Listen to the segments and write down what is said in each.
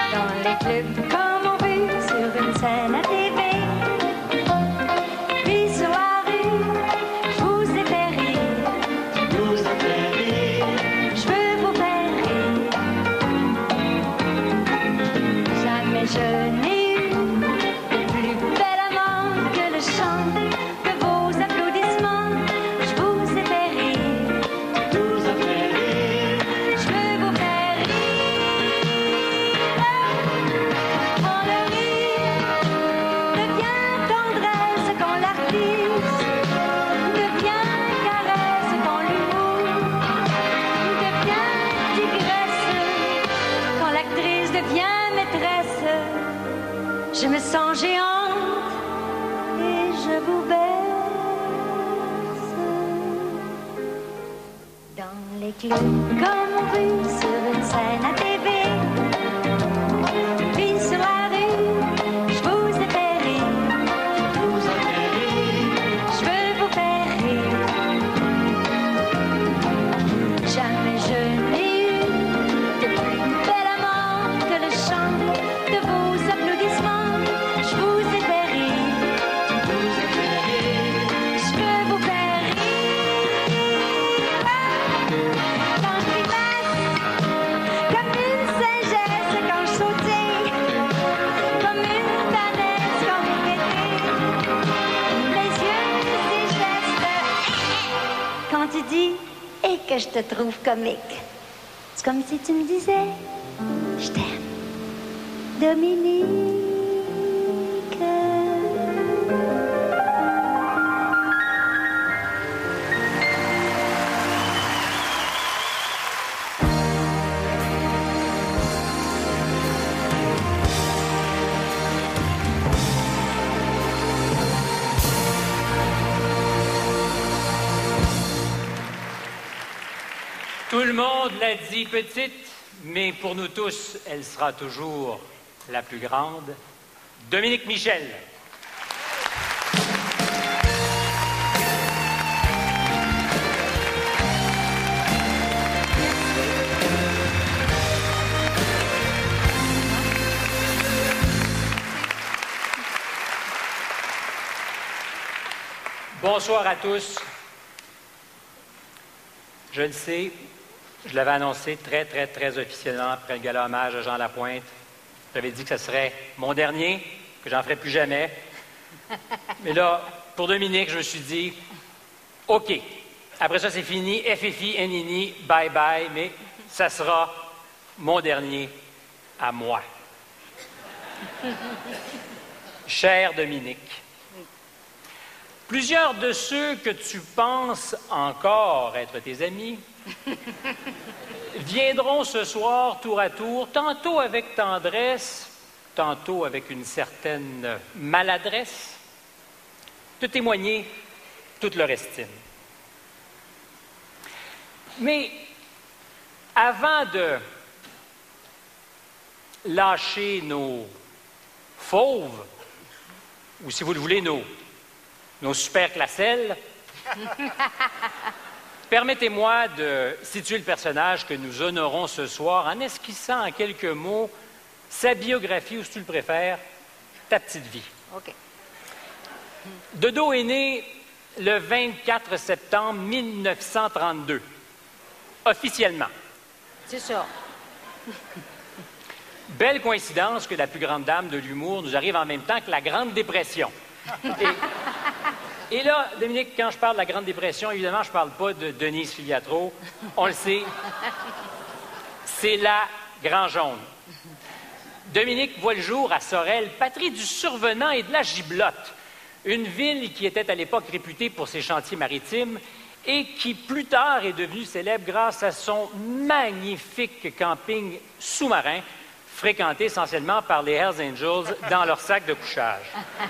Dans les clubs comme on vit sur une scène à TV. Puis sur la rue, je vous ai fait rire. Je vous ai fait rire. Je veux vous faire rire. Jamais je n'ai eu de plus bel amant que le chant de vos applaudissements. Je vous ai fait rire. Je vous ai fait rire. Je veux vous faire rire. Quand le rire devient tendresse, quand l'artiste devient caresse, quand l'humour devient tigresse, quand l'actrice devient maîtresse, je me sens géante et je vous baisse. Dans les clubs comme on vit sur une scène à TV. Puis sur la rue, je vous ai fait rire. Je vous ai fait rire. Je veux vous faire rire. Jamais je n'ai eu de plus bel amant que le chant de vos applaudissements. Je vous ai fait rire. Je vous ai fait rire. Je veux vous faire rire. Quand je grimace comme une sagesse, quand je sautille comme une danesse, quand vous mettez les yeux et gestes, quand tu dis et que je te trouve comique, c'est comme si tu me disais je t'aime, Dominique. Tout le monde l'a dit petite, mais pour nous tous, elle sera toujours la plus grande. Dominique Michel. Bonsoir à tous. Je le sais, je l'avais annoncé très officiellement après le gala hommage à Jean Lapointe. J'avais dit que ce serait mon dernier, que j'en ferais plus jamais. Mais là, pour Dominique, je me suis dit, OK, après ça, c'est fini, FFI, NINI, bye-bye, mais ça sera mon dernier à moi. Cher Dominique, plusieurs de ceux que tu penses encore être tes amis viendront ce soir tour à tour, tantôt avec tendresse, tantôt avec une certaine maladresse, te témoigner toute leur estime. Mais avant de lâcher nos fauves, ou si vous le voulez, nos super classelles, permettez-moi de situer le personnage que nous honorons ce soir en esquissant en quelques mots sa biographie, ou si tu le préfères, ta petite vie. OK. Dodo est né le 24 septembre 1932, officiellement. C'est ça. Belle coïncidence que la plus grande dame de l'humour nous arrive en même temps que la Grande Dépression. Et là, Dominique, quand je parle de la Grande Dépression, évidemment, je ne parle pas de Denise Filiatro. On le sait, c'est la Grand Jaune. Dominique voit le jour à Sorel, patrie du survenant et de la giblotte, une ville qui était à l'époque réputée pour ses chantiers maritimes et qui, plus tard, est devenue célèbre grâce à son magnifique camping sous-marin, fréquenté essentiellement par les Hells Angels dans leur sac de couchage.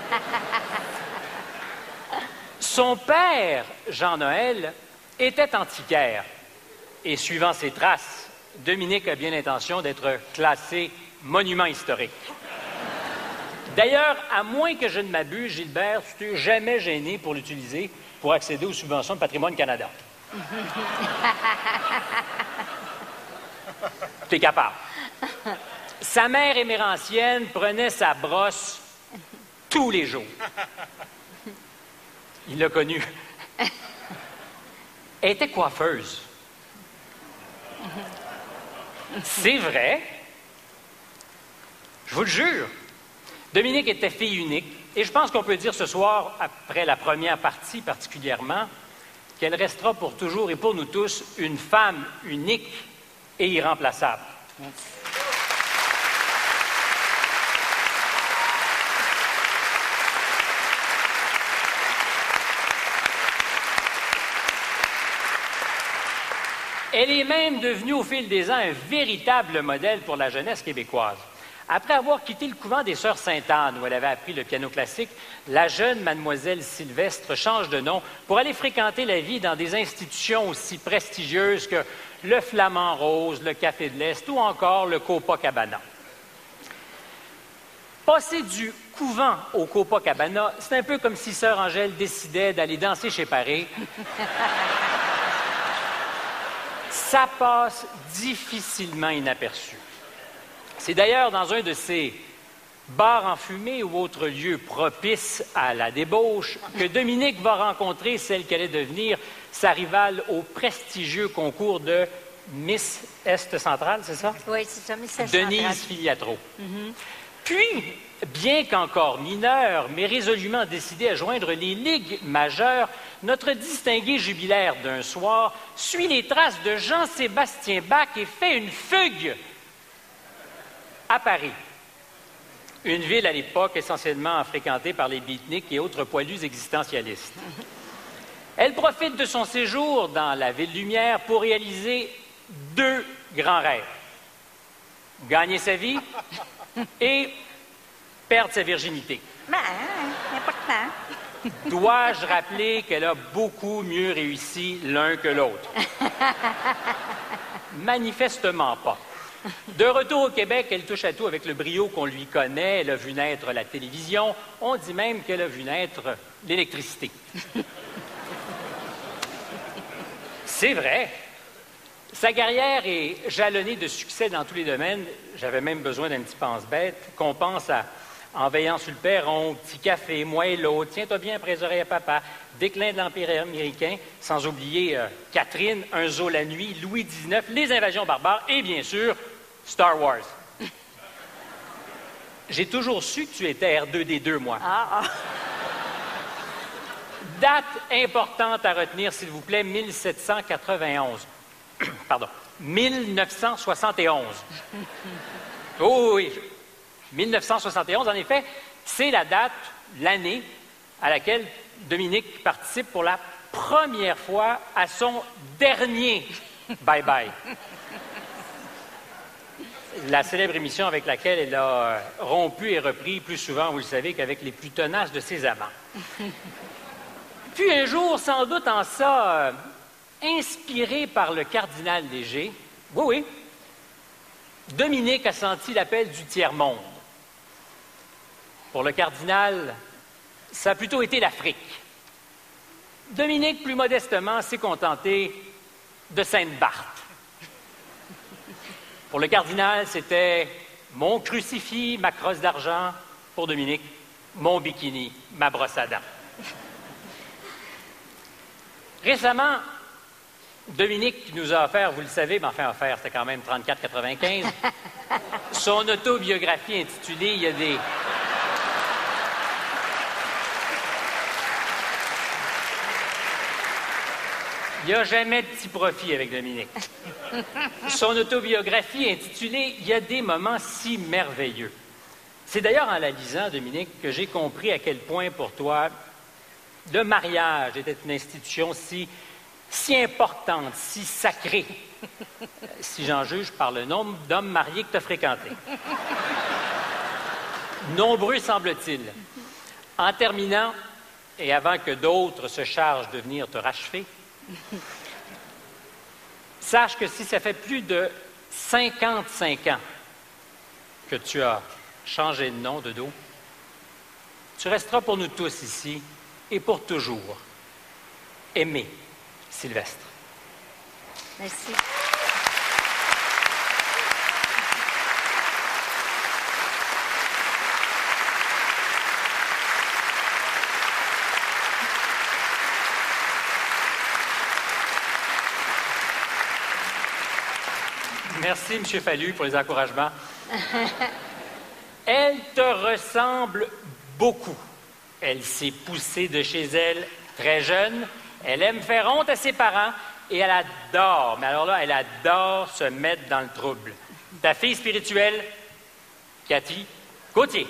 Son père, Jean-Noël, était antiquaire. Et suivant ses traces, Dominique a bien l'intention d'être classé monument historique. D'ailleurs, à moins que je ne m'abuse, Gilbert, tu t'es jamais gêné pour l'utiliser pour accéder aux subventions de Patrimoine Canada. Tu es capable. Sa mère émérancienne prenait sa brosse tous les jours. Il l'a connue. Elle était coiffeuse. C'est vrai. Je vous le jure. Dominique était fille unique. Et je pense qu'on peut dire ce soir, après la première partie particulièrement, qu'elle restera pour toujours et pour nous tous une femme unique et irremplaçable. Merci. Elle est même devenue au fil des ans un véritable modèle pour la jeunesse québécoise. Après avoir quitté le couvent des Sœurs Sainte-Anne, où elle avait appris le piano classique, la jeune mademoiselle Sylvestre change de nom pour aller fréquenter la vie dans des institutions aussi prestigieuses que le Flamand Rose, le Café de l'Est ou encore le Copacabana. Passer du couvent au Copacabana, c'est un peu comme si Sœur Angèle décidait d'aller danser chez Paré. Ça passe difficilement inaperçu. C'est d'ailleurs dans un de ces bars enfumés ou autres lieux propices à la débauche que Dominique va rencontrer celle qu'elle est devenir sa rivale au prestigieux concours de Miss Est Centrale, c'est ça? Oui, c'est ça, Miss Est Centrale. Denise Filiatro. Puis, bien qu'encore mineure, mais résolument décidée à joindre les ligues majeures, notre distingué jubilaire d'un soir suit les traces de Jean-Sébastien Bach et fait une fugue à Paris. Une ville à l'époque essentiellement fréquentée par les beatniks et autres poilus existentialistes. Elle profite de son séjour dans la ville lumière pour réaliser deux grands rêves. Gagner sa vie et perdre sa virginité. Important. Dois-je rappeler qu'elle a beaucoup mieux réussi l'un que l'autre? Manifestement pas. De retour au Québec, elle touche à tout avec le brio qu'on lui connaît. Elle a vu naître la télévision. On dit même qu'elle a vu naître l'électricité. C'est vrai. Sa carrière est jalonnée de succès dans tous les domaines. J'avais même besoin d'un petit pense-bête qu'on pense à En veillant sur le perron, Petit café, Moi et l'autre, Tiens-toi bien après les oreilles à papa, Déclin de l'Empire américain, sans oublier Catherine, Un zoo la nuit, Louis XIX, Les invasions barbares et bien sûr Star Wars. J'ai toujours su que tu étais R2D2, moi. Date importante à retenir, s'il vous plaît, 1791. Pardon, 1971. Oh oui, 1971, en effet, c'est la date, l'année à laquelle Dominique participe pour la première fois à son dernier bye-bye. La célèbre émission avec laquelle elle a rompu et repris plus souvent, vous le savez, qu'avec les plus tenaces de ses amants. Puis un jour, sans doute en ça, inspiré par le cardinal Léger, oui, Dominique a senti l'appel du tiers-monde. Pour le cardinal, ça a plutôt été l'Afrique. Dominique, plus modestement, s'est contenté de Sainte-Barthe. Pour le cardinal, c'était mon crucifix, ma crosse d'argent. Pour Dominique, mon bikini, ma brosse à dents. Récemment, Dominique nous a offert, vous le savez, mais enfin offert, c'était quand même 34,95, son autobiographie intitulée Il y a des... Il n'y a jamais de petit profit avec Dominique. Son autobiographie intitulée « Il y a des moments si merveilleux ». C'est d'ailleurs en la lisant, Dominique, que j'ai compris à quel point pour toi, le mariage était une institution si importante, si sacrée, si j'en juge par le nombre d'hommes mariés que tu as fréquentés. Nombreux, semble-t-il. En terminant, et avant que d'autres se chargent de venir te rachever, sache que si ça fait plus de 55 ans que tu as changé de nom de dos, tu resteras pour nous tous ici et pour toujours. Aimé, Sylvestre. Merci. Merci, M. Fallu, pour les encouragements. Elle te ressemble beaucoup. Elle s'est poussée de chez elle très jeune. Elle aime faire honte à ses parents et elle adore, mais alors là, elle adore se mettre dans le trouble. Ta fille spirituelle, Cathy Gauthier.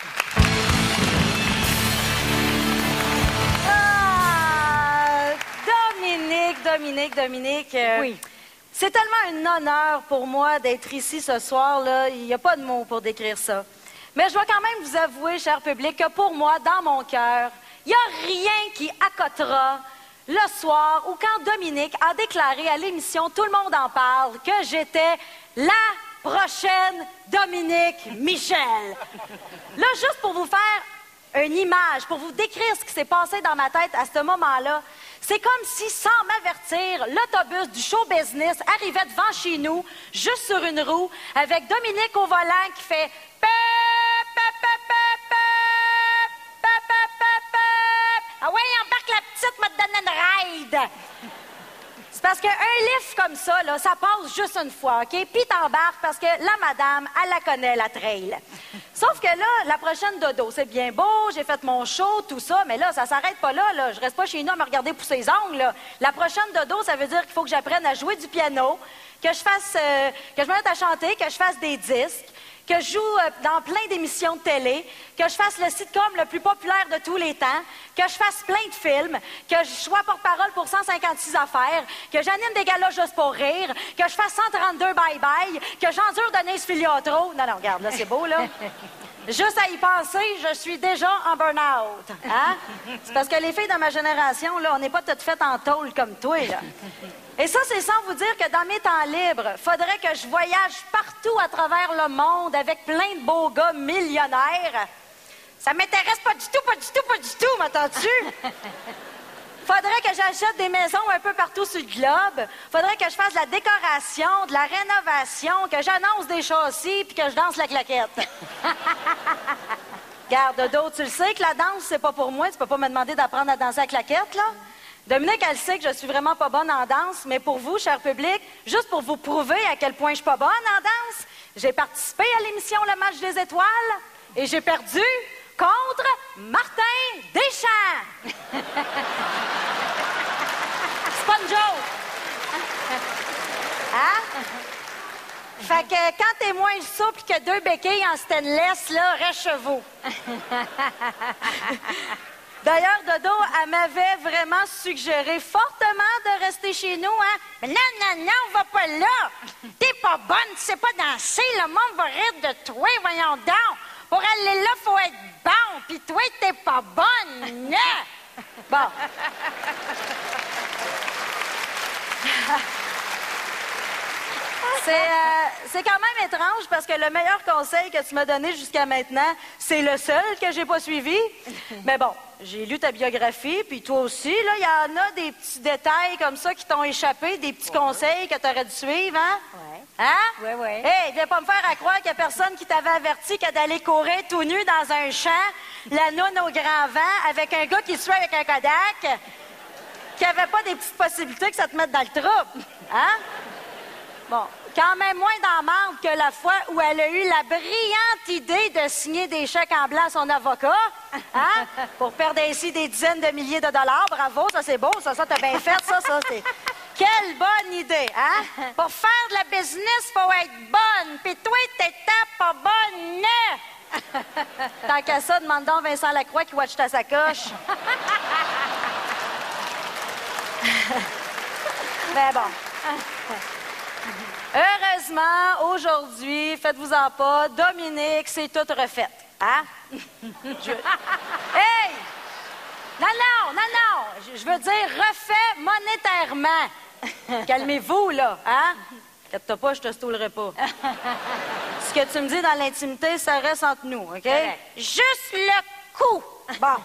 Dominique. Oui. C'est tellement un honneur pour moi d'être ici ce soir, là. Il n'y a pas de mots pour décrire ça. Mais je dois quand même vous avouer, cher public, que pour moi, dans mon cœur, il n'y a rien qui accotera le soir où quand Dominique a déclaré à l'émission Tout le monde en parle que j'étais la prochaine Dominique Michel. Là, juste pour vous faire une image, pour vous décrire ce qui s'est passé dans ma tête à ce moment-là, c'est comme si, sans m'avertir, l'autobus du show business arrivait devant chez nous, juste sur une roue, avec Dominique au volant qui fait « Pep, pep, pep, pep, pep, pep, pep, pep, pep. Ah ouais, embarque la petite, m'a donné une ride. » C'est parce qu'un lift comme ça, là, ça passe juste une fois, OK? Puis t'embarques parce que la madame, elle la connaît, la trail. Sauf que là, la prochaine dodo, c'est bien beau, j'ai fait mon show, tout ça, mais là, ça s'arrête pas là. Je reste pas chez nous à me regarder pousser les ongles, là. La prochaine dodo, ça veut dire qu'il faut que j'apprenne à jouer du piano, que je fasse, que je me mette à chanter, que je fasse des disques, que je joue dans plein d'émissions de télé, que je fasse le sitcom le plus populaire de tous les temps, que je fasse plein de films, que je sois porte-parole pour 156 affaires, que j'anime des galas juste pour rire, que je fasse 132 bye-bye, que j'endure Denise Filiatro. Non, regarde, là, c'est beau, là. Juste à y penser, je suis déjà en burn-out. Hein? C'est parce que les filles de ma génération, là, on n'est pas toutes faites en tôle comme toi, là. Et ça, c'est sans vous dire que dans mes temps libres, faudrait que je voyage partout à travers le monde avec plein de beaux gars millionnaires. Ça m'intéresse pas du tout, m'entends-tu? Faudrait que j'achète des maisons un peu partout sur le globe. Faudrait que je fasse de la décoration, de la rénovation, que j'annonce des châssis puis que je danse la claquette. Garde d'autres, tu le sais que la danse, c'est pas pour moi. Tu peux pas me demander d'apprendre à danser la claquette, là. Dominique, elle sait que je suis vraiment pas bonne en danse, mais pour vous, cher public, juste pour vous prouver à quel point je suis pas bonne en danse, j'ai participé à l'émission Le Match des Étoiles et j'ai perdu contre Martin Deschamps. C'est pas une joke. Hein? Fait que quand t'es moins souple que 2 béquilles en stainless, là, reste chez vous. D'ailleurs, Dodo, elle m'avait vraiment suggéré fortement de rester chez nous, hein? Mais non, va pas là! T'es pas bonne, tu sais pas danser, le monde va rire de toi, voyons donc! Pour aller là, faut être bon, pis toi, t'es pas bonne, non! Bon. C'est quand même étrange parce que le meilleur conseil que tu m'as donné jusqu'à maintenant, c'est le seul que j'ai pas suivi. Mais bon, j'ai lu ta biographie, puis toi aussi, là, il y en a des petits détails comme ça qui t'ont échappé, des petits conseils que tu aurais dû suivre, hein? Ouais. Hein? Oui. Hey, viens pas me faire à croire qu'il y a personne qui t'avait averti que d'aller courir tout nu dans un champ, la noune au grand vent, avec un gars qui suit avec un Kodak, qu'il n'y avait pas des petites possibilités que ça te mette dans le trouble, hein? Bon, quand même moins dans marde que la fois où elle a eu la brillante idée de signer des chèques en blanc à son avocat, hein? Pour perdre ainsi des dizaines de milliers de dollars. Bravo, ça c'est beau, ça t'as bien fait, ça c'est... Quelle bonne idée, hein? Pour faire de la business, faut être bonne, pis toi, t'étais pas bonne! Tant qu'à ça, demande donc Vincent Lacroix qui watch ta sacoche. Mais bon... Heureusement, aujourd'hui, faites-vous-en pas, Dominique, c'est toute refaite. Hein? Hey! Non! Je veux dire refait monétairement. Calmez-vous, là, hein? Inquiète-toi pas, je te stoulerai pas. Ce que tu me dis dans l'intimité, ça reste entre nous, OK? Juste le coup. Bon.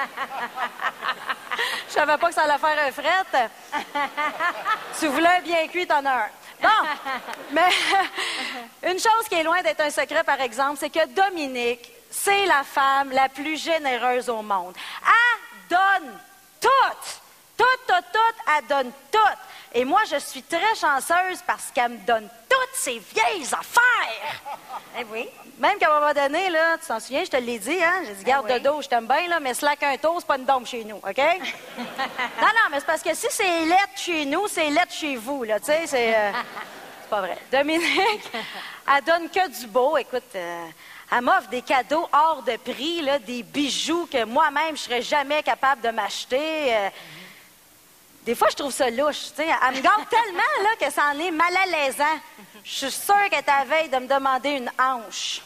Je savais pas que ça allait faire un fret. Tu voulais bien cuit, ton heure. Bon, mais une chose qui est loin d'être un secret, par exemple, c'est que Dominique, c'est la femme la plus généreuse au monde. Elle donne tout. Tout, elle donne tout. Et moi, je suis très chanceuse parce qu'elle me donne tout toutes ces vieilles affaires. Eh oui. Même qu'à un moment donné, là, tu t'en souviens, je te l'ai dit, hein? J'ai dit, garde oui. de dos, je t'aime bien, là, mais slack un toast, c'est pas une dombe chez nous, OK? Non, mais c'est parce que si c'est lettre chez nous, c'est lettre chez vous, là, tu sais, c'est pas vrai. Dominique, elle donne que du beau. Écoute, elle m'offre des cadeaux hors de prix, là, des bijoux que moi-même, je serais jamais capable de m'acheter. Des fois, je trouve ça louche, tu sais. Elle me garde tellement, là, que ça en est malaisant. Je suis sûre qu'elle est à la veille de me demander une hanche.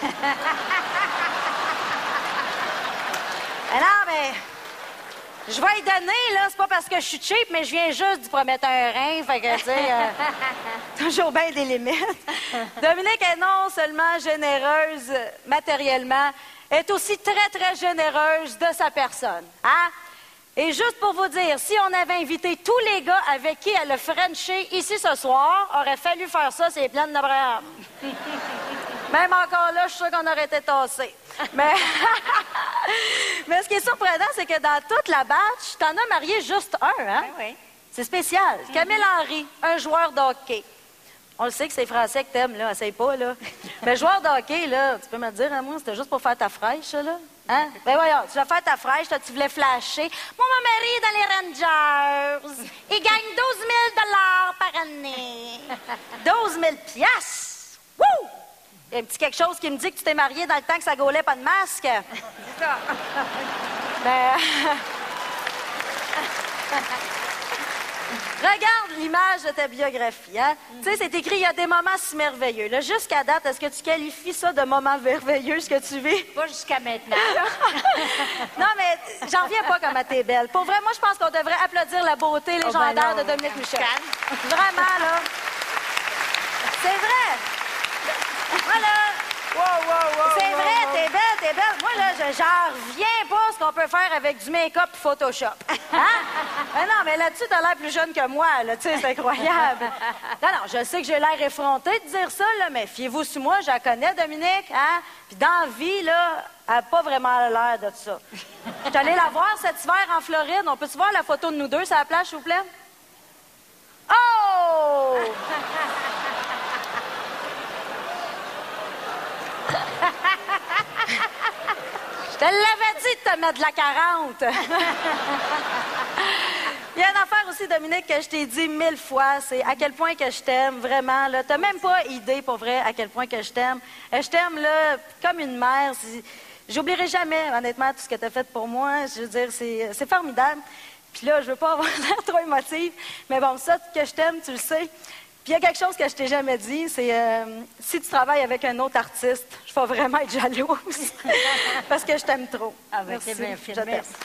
Mais non, mais je vais y donner, là. C'est pas parce que je suis cheap, mais je viens juste d'y promettre un rein. Fait que, tu sais, toujours bien des limites. Dominique est non seulement généreuse matériellement, elle est aussi très, très généreuse de sa personne. Hein? Et juste pour vous dire, si on avait invité tous les gars avec qui elle a frenché ici ce soir, aurait fallu faire ça, c'est plein d'Abraham. Même encore là, je suis sûre qu'on aurait été tassés. Mais... Mais ce qui est surprenant, c'est que dans toute la batch, t'en as marié juste un, hein? Ben oui. C'est spécial. Camille Henry, un joueur de hockey. On le sait que c'est français que t'aimes, là. Essaye pas, là. Mais joueur de hockey, là, tu peux me le dire à moi, c'était juste pour faire ta fraîche, ça, là? Hein? Ben voyons, tu vas faire ta fraîche, toi, tu voulais flasher. Moi, mon mari est dans les Rangers. Il gagne 12 000 par année. 12 000 piastres. Wouh! Il y a un petit quelque chose qui me dit que tu t'es marié dans le temps que ça gaulait pas de masque. C'est ça. Ben... Regarde l'image de ta biographie, hein? Tu sais, c'est écrit « Il y a des moments si merveilleux ». Là, jusqu'à date, est-ce que tu qualifies ça de moment merveilleux, ce que tu vis? Pas jusqu'à maintenant. Non, mais j'en reviens pas comme t'es belle. Pour vrai, moi, je pense qu'on devrait applaudir la beauté légendaire de Dominique Michel. Vraiment, là. C'est vrai. Voilà. C'est vrai, t'es belle, t'es belle. Moi, là, j'en reviens pas ce qu'on peut faire avec du make-up et Photoshop. Hein? Mais non, mais là-dessus, t'as l'air plus jeune que moi, là, tu sais, c'est incroyable. Non, je sais que j'ai l'air effrontée de dire ça, là, mais fiez-vous sur moi, je la connais, Dominique, hein? Puis dans la vie, là, elle n'a pas vraiment l'air de ça. Je suis allée la voir cet hiver en Floride. On peut-tu voir la photo de nous deux sur la plage, s'il vous plaît? Oh! Je te l'avais dit de te mettre de la 40. Il y a une affaire aussi, Dominique, que je t'ai dit 1000 fois, c'est à quel point que je t'aime, vraiment. Là, t'as même pas idée, pour vrai, à quel point que je t'aime. Je t'aime, là, comme une mère. J'oublierai jamais, honnêtement, tout ce que t'as fait pour moi. Je veux dire, c'est formidable. Puis là, je veux pas avoir l'air trop émotive, mais bon, ça, que je t'aime, tu le sais. Puis il y a quelque chose que je t'ai jamais dit, c'est si tu travailles avec un autre artiste, je vais vraiment être jalouse. Parce que je t'aime trop. Ah ben, Merci. c'est bien fait. Je t'aime. Merci.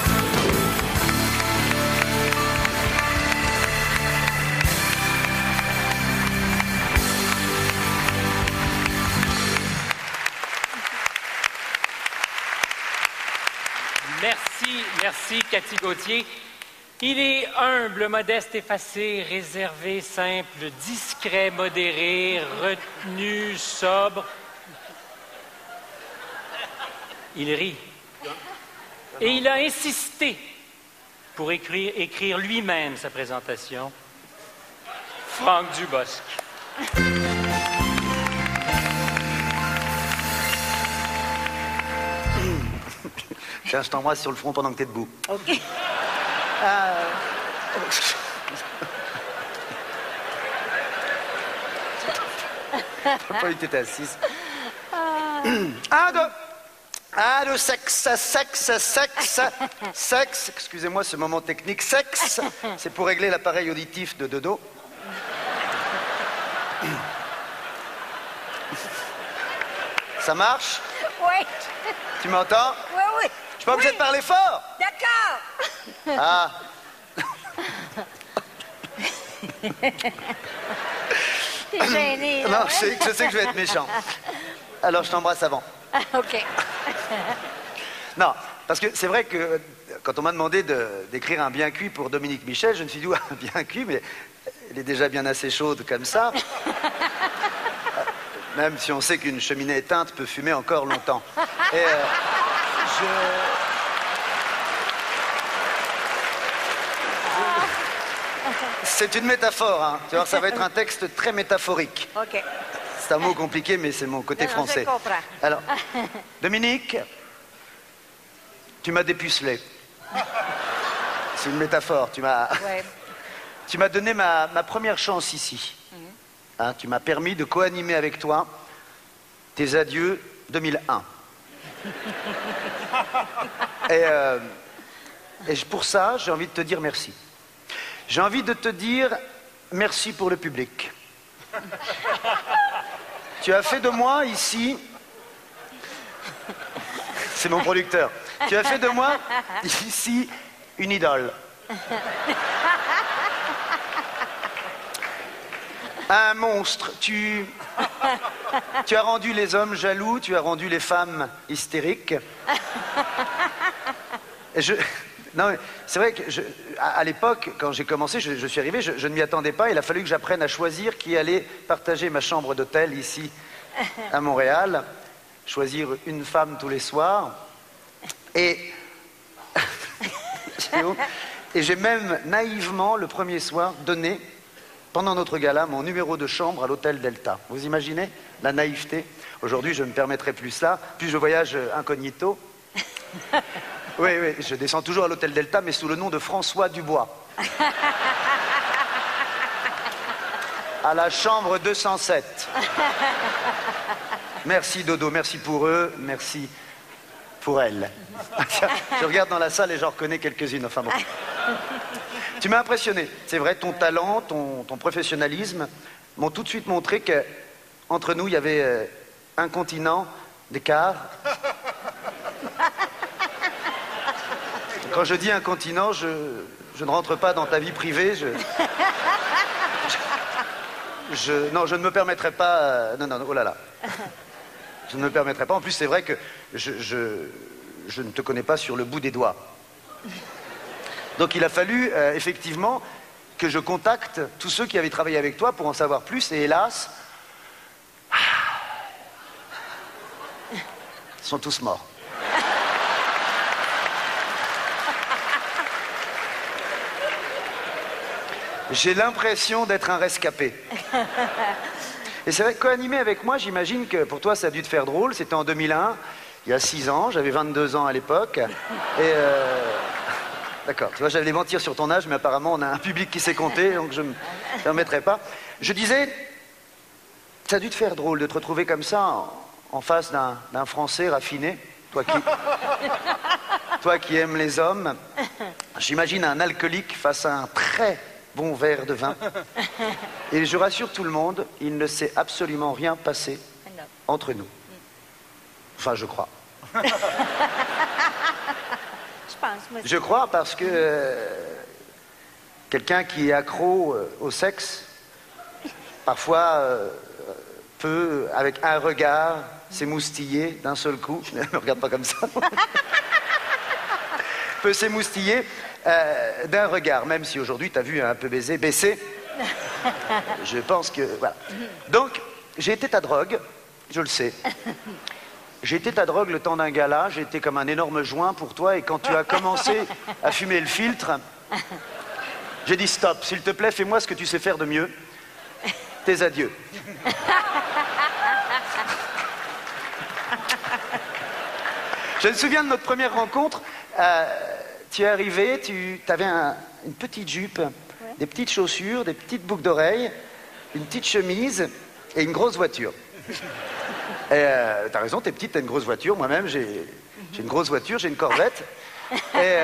Merci, Cathy Gauthier. Il est humble, modeste, effacé, réservé, simple, discret, modéré, retenu, sobre. Il rit. Et il a insisté pour écrire lui-même sa présentation. Franck Dubosc. Tiens, je t'embrasse sur le front pendant que t'es debout. OK. T'as pas eu t'étais assise. Un, deux, sexe, excusez-moi ce moment technique, sexe, c'est pour régler l'appareil auditif de Dodo. Ça marche? Oui. Tu m'entends? Oui. Je suis pas obligé de parler fort. D'accord. Ah. T'es gêné. Non, je sais que je vais être méchant. Alors je t'embrasse avant. OK. Non, parce que c'est vrai que quand on m'a demandé d'écrire un bien cuit pour Dominique Michel, je me suis dit, ouais, un bien cuit, mais elle est déjà bien assez chaude comme ça. Même si on sait qu'une cheminée éteinte peut fumer encore longtemps. Et C'est une métaphore, hein. Tu vois, ça va être un texte très métaphorique. OK. C'est un mot compliqué, mais c'est mon côté Non, français. je comprends. Alors, Dominique, tu m'as dépucelé. C'est une métaphore. Tu m'as donné ma première chance ici. Hein, tu m'as permis de co-animer avec toi tes adieux 2001. Et pour ça, j'ai envie de te dire merci. J'ai envie de te dire merci pour le public. Tu as fait de moi ici... C'est mon producteur. Tu as fait de moi ici une idole. Un monstre. Tu as rendu les hommes jaloux, tu as rendu les femmes hystériques. Non, c'est vrai que à l'époque, quand j'ai commencé, je suis arrivé, je ne m'y attendais pas. Il a fallu que j'apprenne à choisir qui allait partager ma chambre d'hôtel ici à Montréal. Choisir une femme tous les soirs. Et j'ai même naïvement, le premier soir, donné, pendant notre gala, mon numéro de chambre à l'hôtel Delta. Vous imaginez la naïveté? Aujourd'hui, je ne me permettrai plus ça. Puis je voyage incognito. Oui, je descends toujours à l'hôtel Delta, mais sous le nom de François Dubois. À la chambre 207. Merci Dodo, merci pour eux, merci pour elle. Je regarde dans la salle et j'en reconnais quelques-unes, enfin bon. Tu m'as impressionné, c'est vrai, ton talent, ton professionnalisme m'ont tout de suite montré qu'entre nous, il y avait un continent d'écart. Quand je dis un continent, je ne rentre pas dans ta vie privée, non, je ne me permettrai pas... non, oh là là. Je ne me permettrai pas. En plus, c'est vrai que je ne te connais pas sur le bout des doigts. Donc il a fallu, effectivement, que je contacte tous ceux qui avaient travaillé avec toi pour en savoir plus. Et hélas, ils sont tous morts. J'ai l'impression d'être un rescapé. Et c'est vrai que co-animer avec moi, j'imagine que pour toi, ça a dû te faire drôle. C'était en 2001, il y a 6 ans, j'avais 22 ans à l'époque. Et d'accord, tu vois, j'allais mentir sur ton âge, mais apparemment, on a un public qui s'est compté, donc je ne me permettrai pas. Je disais, ça a dû te faire drôle de te retrouver comme ça, en face d'un Français raffiné, toi qui aimes les hommes. J'imagine un alcoolique face à un très bon verre de vin. Et je rassure tout le monde, il ne s'est absolument rien passé entre nous. Enfin, je crois. Je pense, moi. Je crois parce que quelqu'un qui est accro au sexe, parfois peut, avec un regard, s'émoustiller d'un seul coup. Ne me regarde pas comme ça. Peut s'émoustiller d'un regard, même si aujourd'hui tu as vu un peu baisser. Je pense que... Voilà. Donc, j'ai été ta drogue, je le sais. J'ai été ta drogue le temps d'un gala, j'ai été comme un énorme joint pour toi, et quand tu as commencé à fumer le filtre, j'ai dit stop, s'il te plaît, fais-moi ce que tu sais faire de mieux. Tes adieux. Je me souviens de notre première rencontre. Tu es arrivé, tu avais une petite jupe, des petites chaussures, des petites boucles d'oreilles, une petite chemise et une grosse voiture. Et t'as raison, t'es petite, t'as une grosse voiture. Moi-même, j'ai une grosse voiture, j'ai une Corvette. Et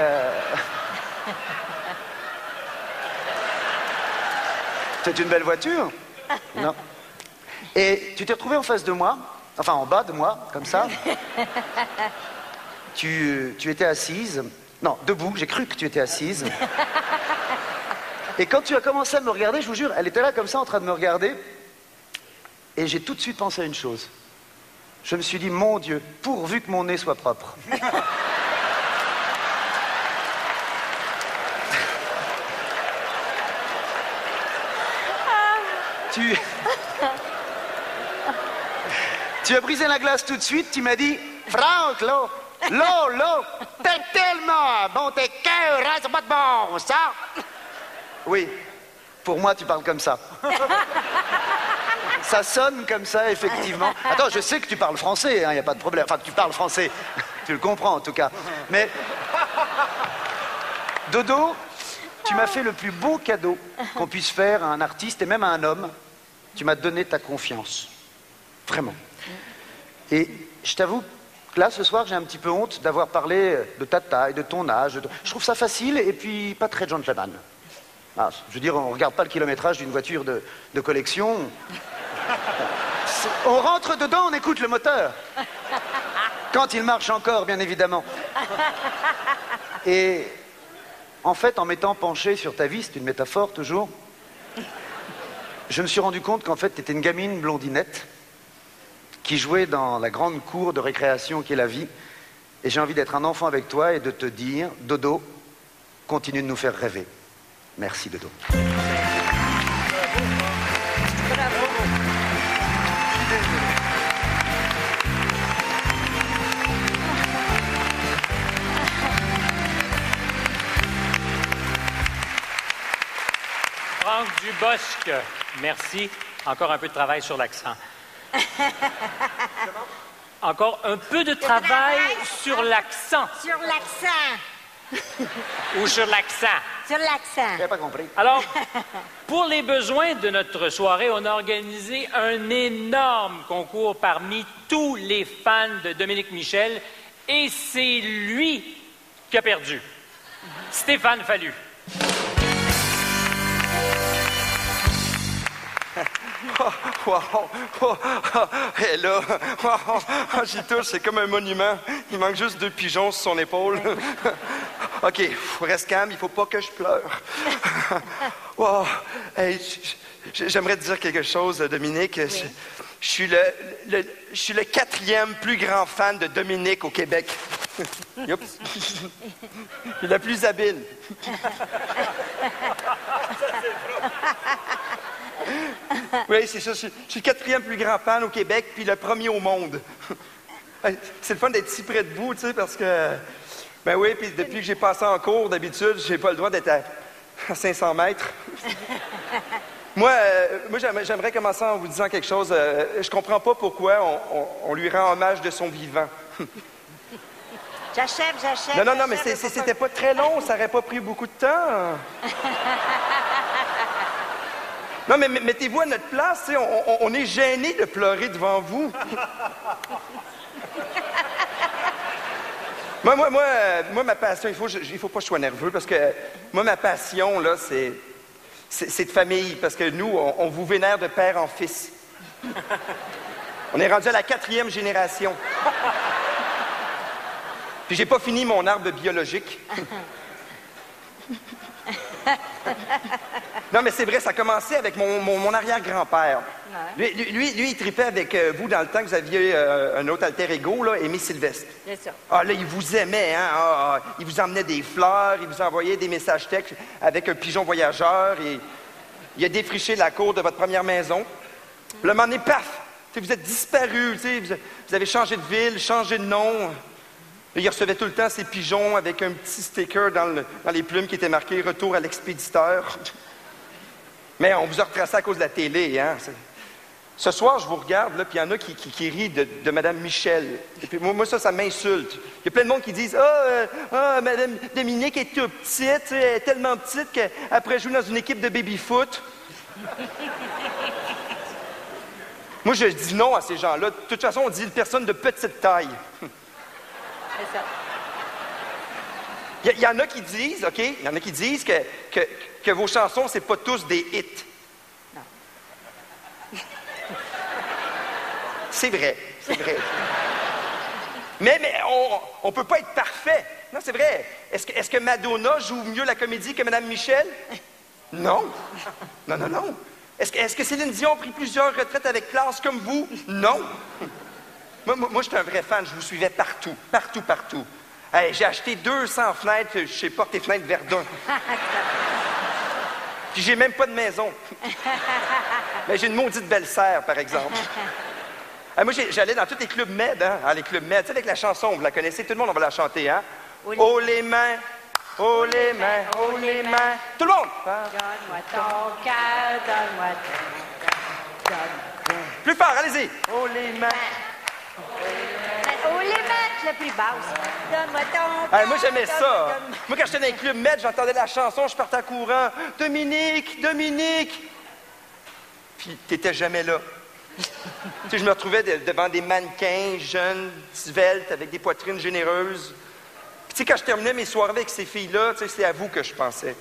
c'est une belle voiture. Non. Et tu t'es retrouvé en face de moi, enfin en bas de moi, comme ça. Tu étais assise. Non, debout, j'ai cru que tu étais assise. Et quand tu as commencé à me regarder, je vous jure, elle était là comme ça en train de me regarder. Et j'ai tout de suite pensé à une chose. Je me suis dit, mon Dieu, pourvu que mon nez soit propre. Tu as brisé la glace tout de suite, tu m'as dit, Franck, Lolo, t'es tellement bon, t'es cœur, hein, c'est pas de bon, ça. Oui, Pour moi, tu parles comme ça. Ça sonne comme ça, effectivement. Attends, je sais que tu parles français, il n'y a pas de problème. Enfin, que tu parles français. Tu le comprends, en tout cas. Mais, Dodo, tu m'as fait le plus beau cadeau qu'on puisse faire à un artiste et même à un homme. Tu m'as donné ta confiance. Vraiment. Et je t'avoue que là, ce soir, j'ai un petit peu honte d'avoir parlé de ta taille, de ton âge. Je trouve ça facile et puis pas très gentleman. Ah, je veux dire, on ne regarde pas le kilométrage d'une voiture de collection. On rentre dedans, on écoute le moteur. Quand il marche encore, bien évidemment. Et en fait, en m'étant penché sur ta vie, c'est une métaphore toujours, je me suis rendu compte qu'en fait, tu étais une gamine blondinette qui jouait dans la grande cour de récréation qu'est la vie. Et j'ai envie d'être un enfant avec toi et de te dire, Dodo, continue de nous faire rêver. Merci, Dodo. Franck Dubosc, merci. Encore un peu de travail sur l'accent. Encore un peu de travail sur l'accent. Sur l'accent. Ou sur l'accent. Sur l'accent. J'ai pas compris. Alors, pour les besoins de notre soirée, on a organisé un énorme concours parmi tous les fans de Dominique Michel et c'est lui qui a perdu. Stéphane Fallu. Et là, j'y touche, c'est comme un monument. Il manque juste 2 pigeons sur son épaule. OK, reste calme, il faut pas que je pleure. Wow. Hey, j'aimerais te dire quelque chose, Dominique. Oui. Je suis le 4e plus grand fan de Dominique au Québec. Oups. Je suis la plus habile. Oui, c'est ça. Je suis le 4e plus grand fan au Québec, puis le 1er au monde. C'est le fun d'être si près de vous, tu sais, parce que... Ben oui, puis depuis que j'ai passé en cours, d'habitude, j'ai pas le droit d'être à 500 mètres. Moi, j'aimerais commencer en vous disant quelque chose. Je comprends pas pourquoi on lui rend hommage de son vivant. J'achève. Non, mais c'était pas très long, ça aurait pas pris beaucoup de temps. Non, mais mettez-vous à notre place, tu sais, on est gênés de pleurer devant vous. Moi, ma passion, il faut pas que je sois nerveux, parce que moi, ma passion, là, c'est de famille, parce que nous, on vous vénère de père en fils. On est rendu à la 4e génération. Puis j'ai pas fini mon arbre biologique. Non, mais c'est vrai, ça a commencé avec mon arrière-grand-père. Ouais. Lui, il tripait avec vous dans le temps que vous aviez un autre alter ego, là, Aimé Sylvestre. C'est ça. Ah, là, il vous aimait, hein? Il vous emmenait des fleurs, il vous envoyait des messages textes avec un pigeon voyageur. Et il a défriché la cour de votre première maison. Puis le moment donné, paf! Vous êtes disparu, vous avez changé de ville, changé de nom. Il recevait tout le temps ses pigeons avec un petit sticker dans les plumes qui était marqué « Retour à l'expéditeur ». Mais on vous a retracé à cause de la télé, hein? Ce soir, je vous regarde, là, puis il y en a qui rient de Mme Michel. Et puis moi, ça m'insulte. Il y a plein de monde qui disent « Mme Dominique est toute petite, elle est tellement petite qu'après jouer dans une équipe de baby-foot. » Moi, je dis non à ces gens-là. De toute façon, on dit une personne de petite taille. C'est ça. Il y en a qui disent, OK, il y en a qui disent que vos chansons, c'est pas tous des hits. Non. C'est vrai. Mais on peut pas être parfait. Non, c'est vrai. Est-ce que Madonna joue mieux la comédie que Mme Michel? Non. Non. Est-ce que Céline Dion a pris plusieurs retraites avec classe comme vous? Non. Moi, j'étais un vrai fan. Je vous suivais partout. Hey, j'ai acheté 200 fenêtres chez Portes et Fenêtres Verdun. Puis j'ai même pas de maison. Mais j'ai une maudite belle-sœur, par exemple. Moi, j'allais dans tous les clubs med, hein? Les clubs med, tu sais, avec la chanson, vous la connaissez, tout le monde, on va la chanter, hein? Oui. Oh, les mains oh les mains, oh les mains. Tout le monde! Donne-moi ton cœur, donne-moi ton cœur. Plus fort, allez-y! Oh les mains. Oh, les mains, la plus basse. Donne-moi ton cœur. Moi, j'aimais ça. donne-moi- Moi, quand j'étais dans les clubs med, j'entendais la chanson, je partais en courant. Dominique, Dominique. Puis, t'étais jamais là. Tu sais, je me retrouvais devant des mannequins jeunes, sveltes, avec des poitrines généreuses. Puis, tu sais, quand je terminais mes soirées avec ces filles-là, tu sais, c'est à vous que je pensais.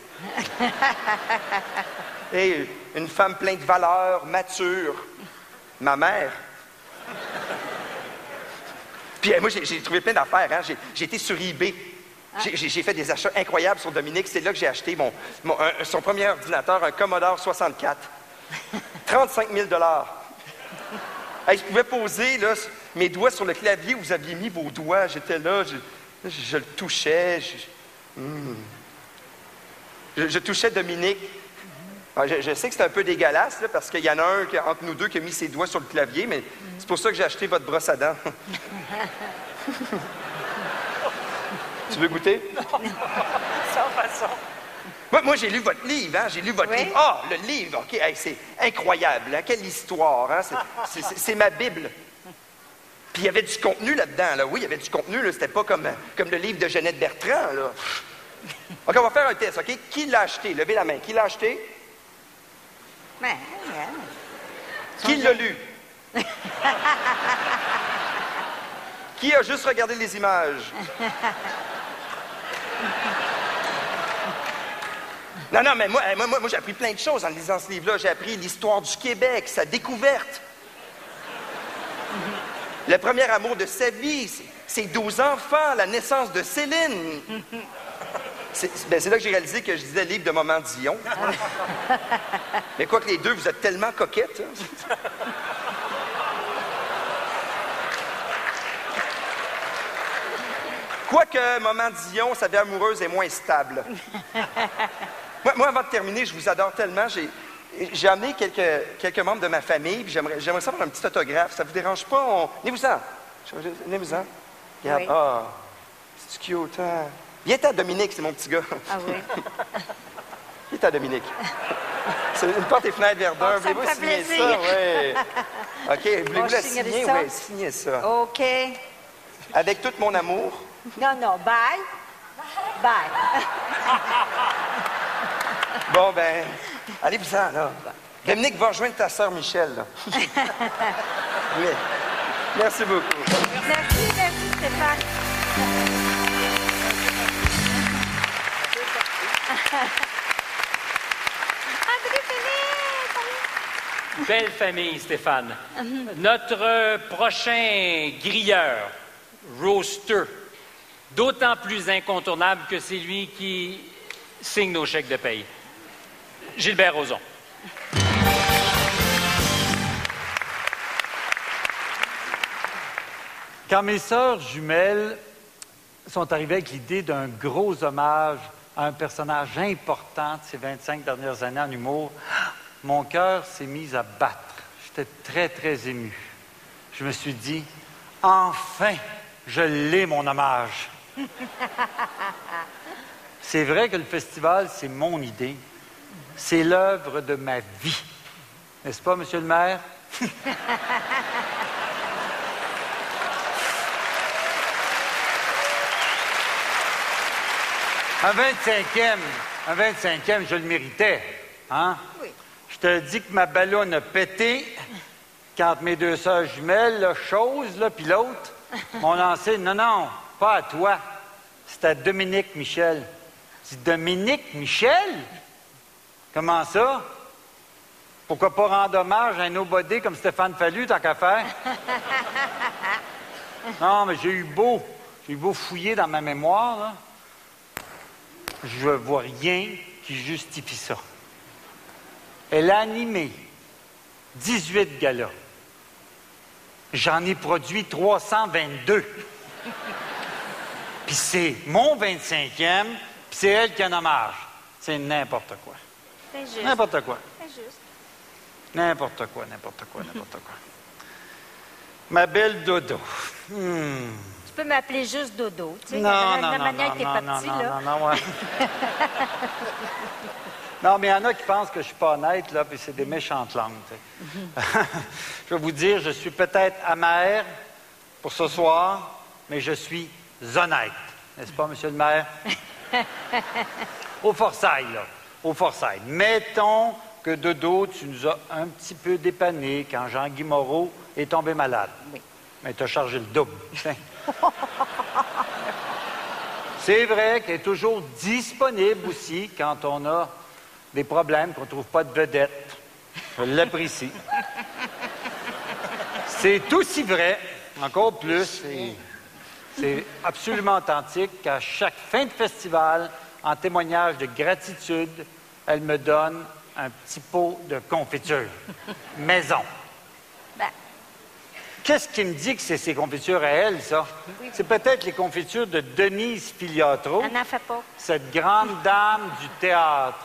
Et une femme pleine de valeurs, mature. Ma mère. Puis moi, j'ai trouvé plein d'affaires. Hein. J'ai été sur eBay. J'ai fait des achats incroyables sur Dominique. C'est là que j'ai acheté son premier ordinateur, un Commodore 64. 35 000 hey, je pouvais poser là, mes doigts sur le clavier où vous aviez mis vos doigts. J'étais là, je le touchais. Je touchais Dominique. Je sais que c'est un peu dégueulasse, là, parce qu'il y en a un entre nous deux qui a mis ses doigts sur le clavier, mais c'est pour ça que j'ai acheté votre brosse à dents. Tu veux goûter? Non, sans façon. Moi, j'ai lu votre livre, hein? J'ai lu votre livre. Ah, le livre, OK, hey, c'est incroyable, hein? Quelle histoire, hein? C'est ma Bible. Puis il y avait du contenu là-dedans, là. Oui, il y avait du contenu, là. C'était pas comme le livre de Jeannette Bertrand, là. OK, on va faire un test, OK? Qui l'a acheté? Levez la main. Qui l'a acheté? Ben, Qui l'a lu? Qui a juste regardé les images? Non, mais moi j'ai appris plein de choses en lisant ce livre-là. J'ai appris l'histoire du Québec, sa découverte. Le premier amour de sa vie, ses 12 enfants, la naissance de Céline. C'est là que j'ai réalisé que je disais livre de Maman Dion. Mais quoi que les deux, vous êtes tellement coquettes. Hein? Quoique Maman Dion, sa vie amoureuse est moins stable. Moi, avant de terminer, je vous adore tellement. J'ai amené quelques membres de ma famille, puis j'aimerais ça faire un petit autographe. Ça vous dérange pas? Venez-vous-en. Venez-vous-en. Regarde. Oui. Ah, c'est cute, hein? Viens-t'en, Dominique, c'est mon petit gars. Ah oui. Viens-t'en, Dominique. C'est une porte et fenêtre Verdun. Oh, ça me Voulez-vous fait signer plaisir. ça? Oui. OK, voulez-vous la signer signer? ça? Oui, signez ça. OK. Avec tout mon amour. Non, bye. Bye. Bon, ben, allez-vous-en, là. Dominique va rejoindre ta sœur Michel, là. Oui. Merci beaucoup. Merci, Stéphane. Belle famille, Stéphane. Notre prochain grilleur, roaster, d'autant plus incontournable que c'est lui qui signe nos chèques de paye. Gilbert Rozon. Quand mes sœurs jumelles sont arrivées avec l'idée d'un gros hommage à un personnage important de ces 25 dernières années en humour, mon cœur s'est mis à battre. J'étais très, très ému. Je me suis dit, enfin, je l'ai, mon hommage. C'est vrai que le festival, c'est mon idée. C'est l'œuvre de ma vie. N'est-ce pas, Monsieur le maire? Un 25e, je le méritais. Hein? Oui. Je te dis que ma ballonne a pété quand mes deux sœurs jumelles, là, chose, là, puis l'autre, m'ont lancé. Non, pas à toi. C'est à Dominique Michel. Je dis, Dominique Michel? Comment ça? Pourquoi pas rendre hommage à un nobody comme Stéphane Fallu, tant qu'à faire? Non, mais j'ai eu beau fouiller dans ma mémoire, là. Je vois rien qui justifie ça. Elle a animé 18 galas. J'en ai produit 322. Puis c'est mon 25e, puis c'est elle qui en hommage. C'est n'importe quoi. C'est juste. N'importe quoi. C'est juste. N'importe quoi. Ma belle Dodo. C'est peux m'appeler juste Dodo. Tu sais, Non, de non, la non, manière non, que t'es non, parti, non, là. non, non, ouais. Non, mais il y en a qui pensent que je suis pas honnête, là, puis c'est des méchantes langues. Tu sais. Je vais vous dire, je suis peut-être amer pour ce soir, mais je suis honnête. N'est-ce pas, monsieur le maire? Au forçail, là. Au forçail. Mettons que Dodo, tu nous as un petit peu dépanné quand Jean-Guy Moreau est tombé malade. Oui. Mais tu as chargé le double. Tiens. C'est vrai qu'elle est toujours disponible aussi quand on a des problèmes, qu'on ne trouve pas de vedette. Je l'apprécie. C'est aussi vrai, encore plus, et c'est absolument authentique qu'à chaque fin de festival, en témoignage de gratitude, elle me donne un petit pot de confiture. Maison. Ben, Qu'est-ce qui me dit que c'est ces confitures à elle, ça? C'est peut-être les confitures de Denise Filiatro, elle n'en fait pas. cette grande dame du théâtre,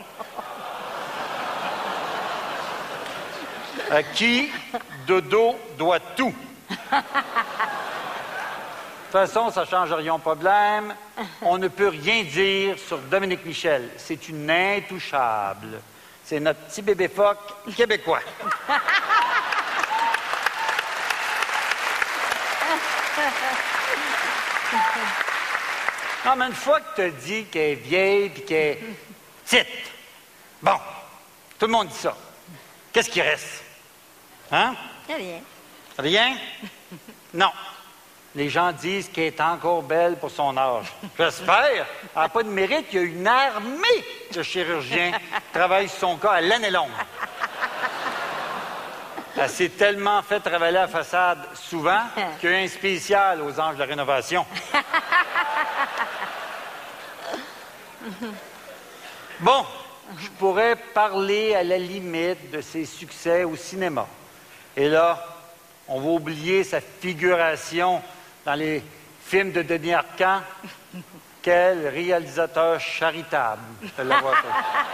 à qui Dodo doit tout. De toute façon, ça ne change rien au problème. On ne peut rien dire sur Dominique Michel. C'est une intouchable. C'est notre petit bébé phoque québécois. Non, mais une fois que tu as dit qu'elle est vieille et qu'elle est petite, bon, tout le monde dit ça. Qu'est-ce qui reste? Hein? Rien. Rien? Non. Les gens disent qu'elle est encore belle pour son âge. J'espère. Elle n'a pas de mérite. Il y a une armée de chirurgiens qui travaillent sur son cas à l'année longue. Elle s'est tellement fait travailler la façade souvent qu'il y a eu un spécial aux Anges de la Rénovation. Bon, je pourrais parler à la limite de ses succès au cinéma. Et là, on va oublier sa figuration dans les films de Denis Arcand. Quel réalisateur charitable de l'avoir fait.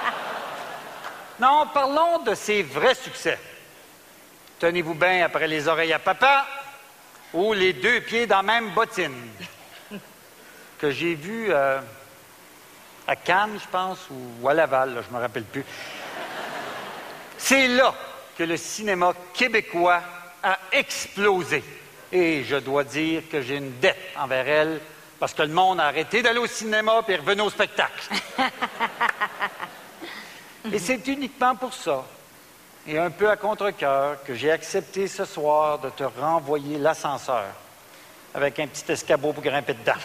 Non, parlons de ses vrais succès. Tenez-vous bien après Les oreilles à papa ou Les deux pieds dans la même bottine, que j'ai vu à Cannes, je pense, ou à Laval, là, je ne me rappelle plus. C'est là que le cinéma québécois a explosé. Et je dois dire que j'ai une dette envers elle, parce que le monde a arrêté d'aller au cinéma et est revenu au spectacle. Et c'est uniquement pour ça, et un peu à contre-cœur, que j'ai accepté ce soir de te renvoyer l'ascenseur avec un petit escabeau pour grimper dedans.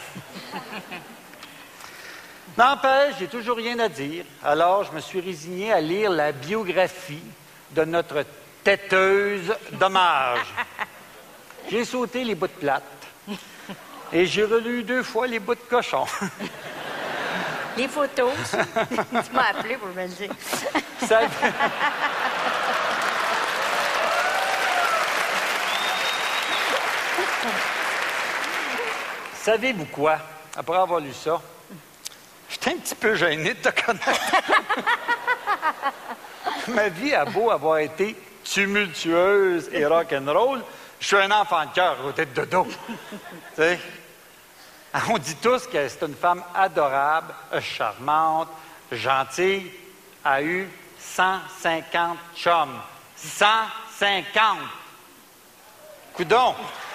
N'empêche, j'ai toujours rien à dire, alors je me suis résigné à lire la biographie de notre têteuse d'hommage. J'ai sauté les bouts de plate et j'ai relu 2 fois les bouts de cochon. Les photos. Tu m'as appelé pour me le dire. Ça... Savez-vous quoi? Après avoir lu ça, j'étais un petit peu gêné de te connaître. Ma vie a beau avoir été tumultueuse et rock'n'roll, je suis un enfant de cœur aux têtes de dos. Tu sais? On dit tous que c'est une femme adorable, charmante, gentille, a eu 150 chums. 150! Coudon!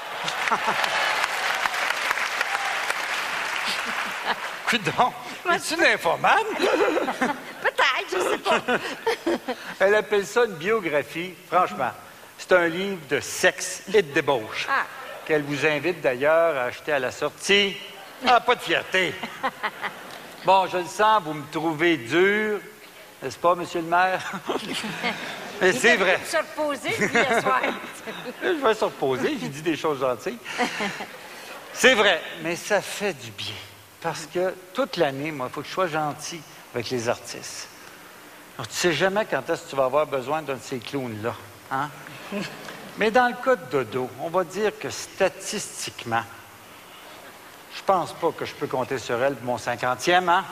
Coudon! Es-tu une infomane? Peut-être, je sais pas. Elle appelle ça une biographie. Franchement, c'est un livre de sexe et de débauche. Ah. Qu'elle vous invite d'ailleurs à acheter à la sortie. Ah, pas de fierté. Bon, je le sens, vous me trouvez dur, n'est-ce pas, monsieur le maire? Mais c'est vrai. Il se reposer, lui, ce soir. Je vais se reposer, j'ai dit des choses gentilles. C'est vrai, mais ça fait du bien. Parce que toute l'année, moi, il faut que je sois gentil avec les artistes. Alors, tu sais jamais quand est-ce que tu vas avoir besoin d'un de ces clowns-là. Hein? Mais dans le cas de Dodo, on va dire que statistiquement, je pense pas que je peux compter sur elle pour mon 50e, hein?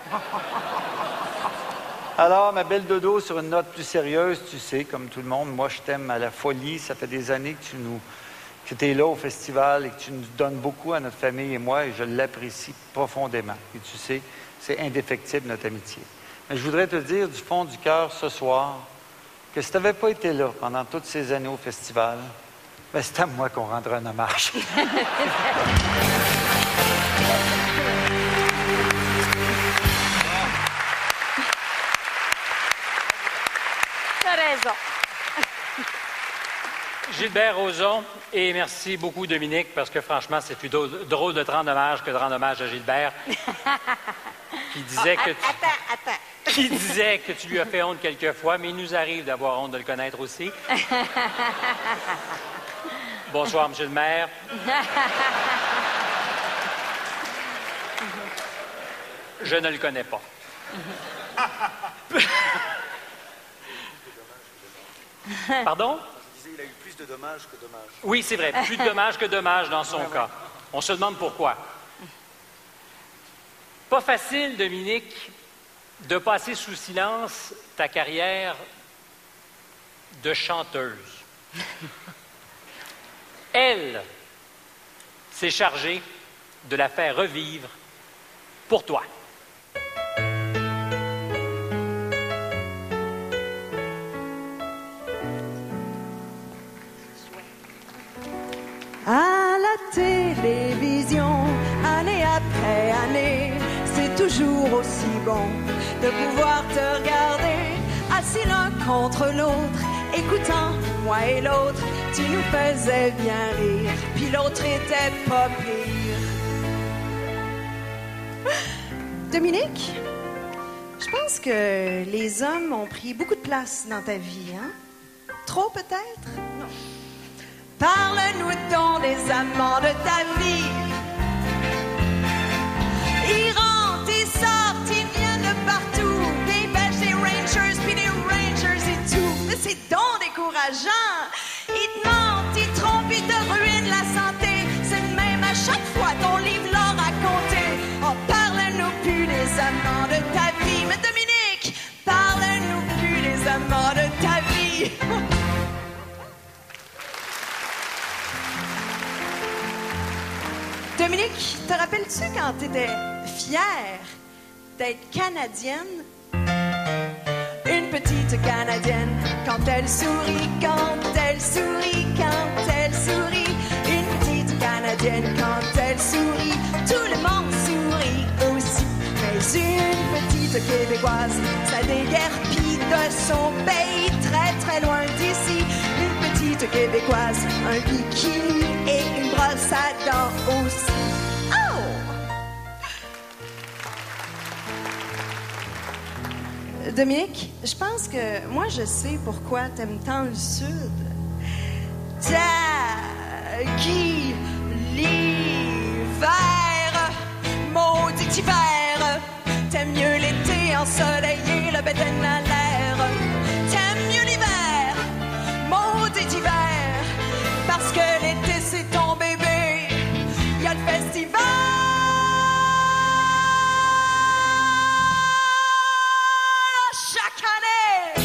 Alors, ma belle Dodo, sur une note plus sérieuse, tu sais, comme tout le monde, moi, je t'aime à la folie. Ça fait des années que que tu es là au festival et que tu nous donnes beaucoup à notre famille et moi, et je l'apprécie profondément. Et tu sais, c'est indéfectible notre amitié. Mais je voudrais te dire du fond du cœur ce soir que si tu n'avais pas été là pendant toutes ces années au festival, ben c'est à moi qu'on rendrait un hommage. T'as raison. Gilbert Rozon, et merci beaucoup Dominique, parce que franchement, c'est plus drôle de te rendre hommage que de rendre hommage à Gilbert, qui disait qui disait que tu lui as fait honte quelquefois, mais il nous arrive d'avoir honte de le connaître aussi. Bonsoir, monsieur le maire. Je ne le connais pas. Pardon? Il a eu plus de dommages que dommages. Oui, c'est vrai. Plus de dommages que dommages dans son cas. On se demande pourquoi. Pas facile, Dominique, de passer sous silence ta carrière de chanteuse. Elle s'est chargée de la faire revivre pour toi. À la télévision, année après année, c'est toujours aussi bon de pouvoir te regarder assis l'un contre l'autre, écoutant moi et l'autre, tu nous faisais bien rire, puis l'autre était pas pire. Dominique, je pense que les hommes ont pris beaucoup de place dans ta vie, hein? Trop peut-être? Non. Parle-nous donc des amants de ta vie. Ils rentrent, ils sortent, ils viennent de partout. Des Belges, des Rangers, puis des Rangers et tout. Mais c'est donc décourageant. Ils te mentent, ils trompent, ils te ruinent la santé. C'est le même à chaque fois ton livre leur raconté. Oh, parle-nous plus des amants de ta vie. Mais Dominique, parle-nous plus des amants de ta vie. Dominique, te rappelles-tu quand tu étais fière d'être Canadienne? Une petite Canadienne, quand elle sourit, quand elle sourit, quand elle sourit. Une petite Canadienne, quand elle sourit, tout le monde sourit aussi. Mais une petite Québécoise, ça déguerpit de son pays, très très loin d'ici. Une petite Québécoise, un bikini et une brosse à dents aussi. Oh! Dominique, je pense que moi je sais pourquoi t'aimes tant le Sud. Qui l'hiver, maudit hiver, t'aimes mieux l'été ensoleillé, le bédaine à l'air. T'aimes mieux l'hiver, maudit hiver, parce que l'été c'est ton bébé, y a le festival. Chaque année.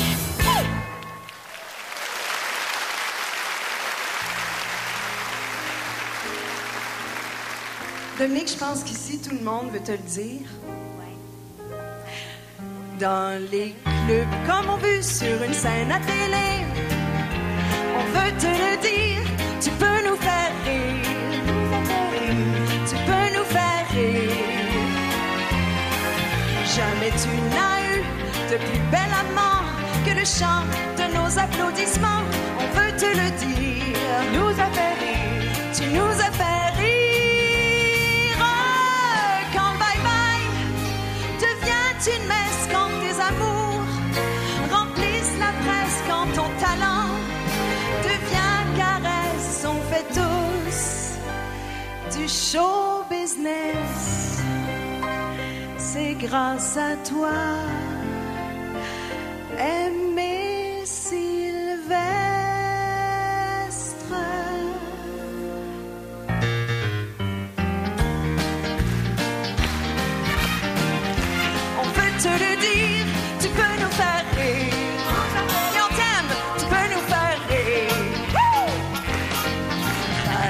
Dominique, je pense qu'ici, tout le monde veut te le dire. Dans les clubs, comme on veut sur une scène à télé, on veut te le dire, tu peux nous faire rire, tu peux nous faire rire. Jamais tu n'as eu de plus bel amant que le chant de nos applaudissements. On veut te le dire, nous a fait rire, tu nous as fait rire. Quand bye bye devient une messe, quand tes amours remplissent la presse, quand ton talent devient caresse, on fait tous du show business. C'est grâce à toi, Aimé Sylvestre. On peut te le dire, tu peux nous faire rire. Et on t'aime, tu peux nous faire rire.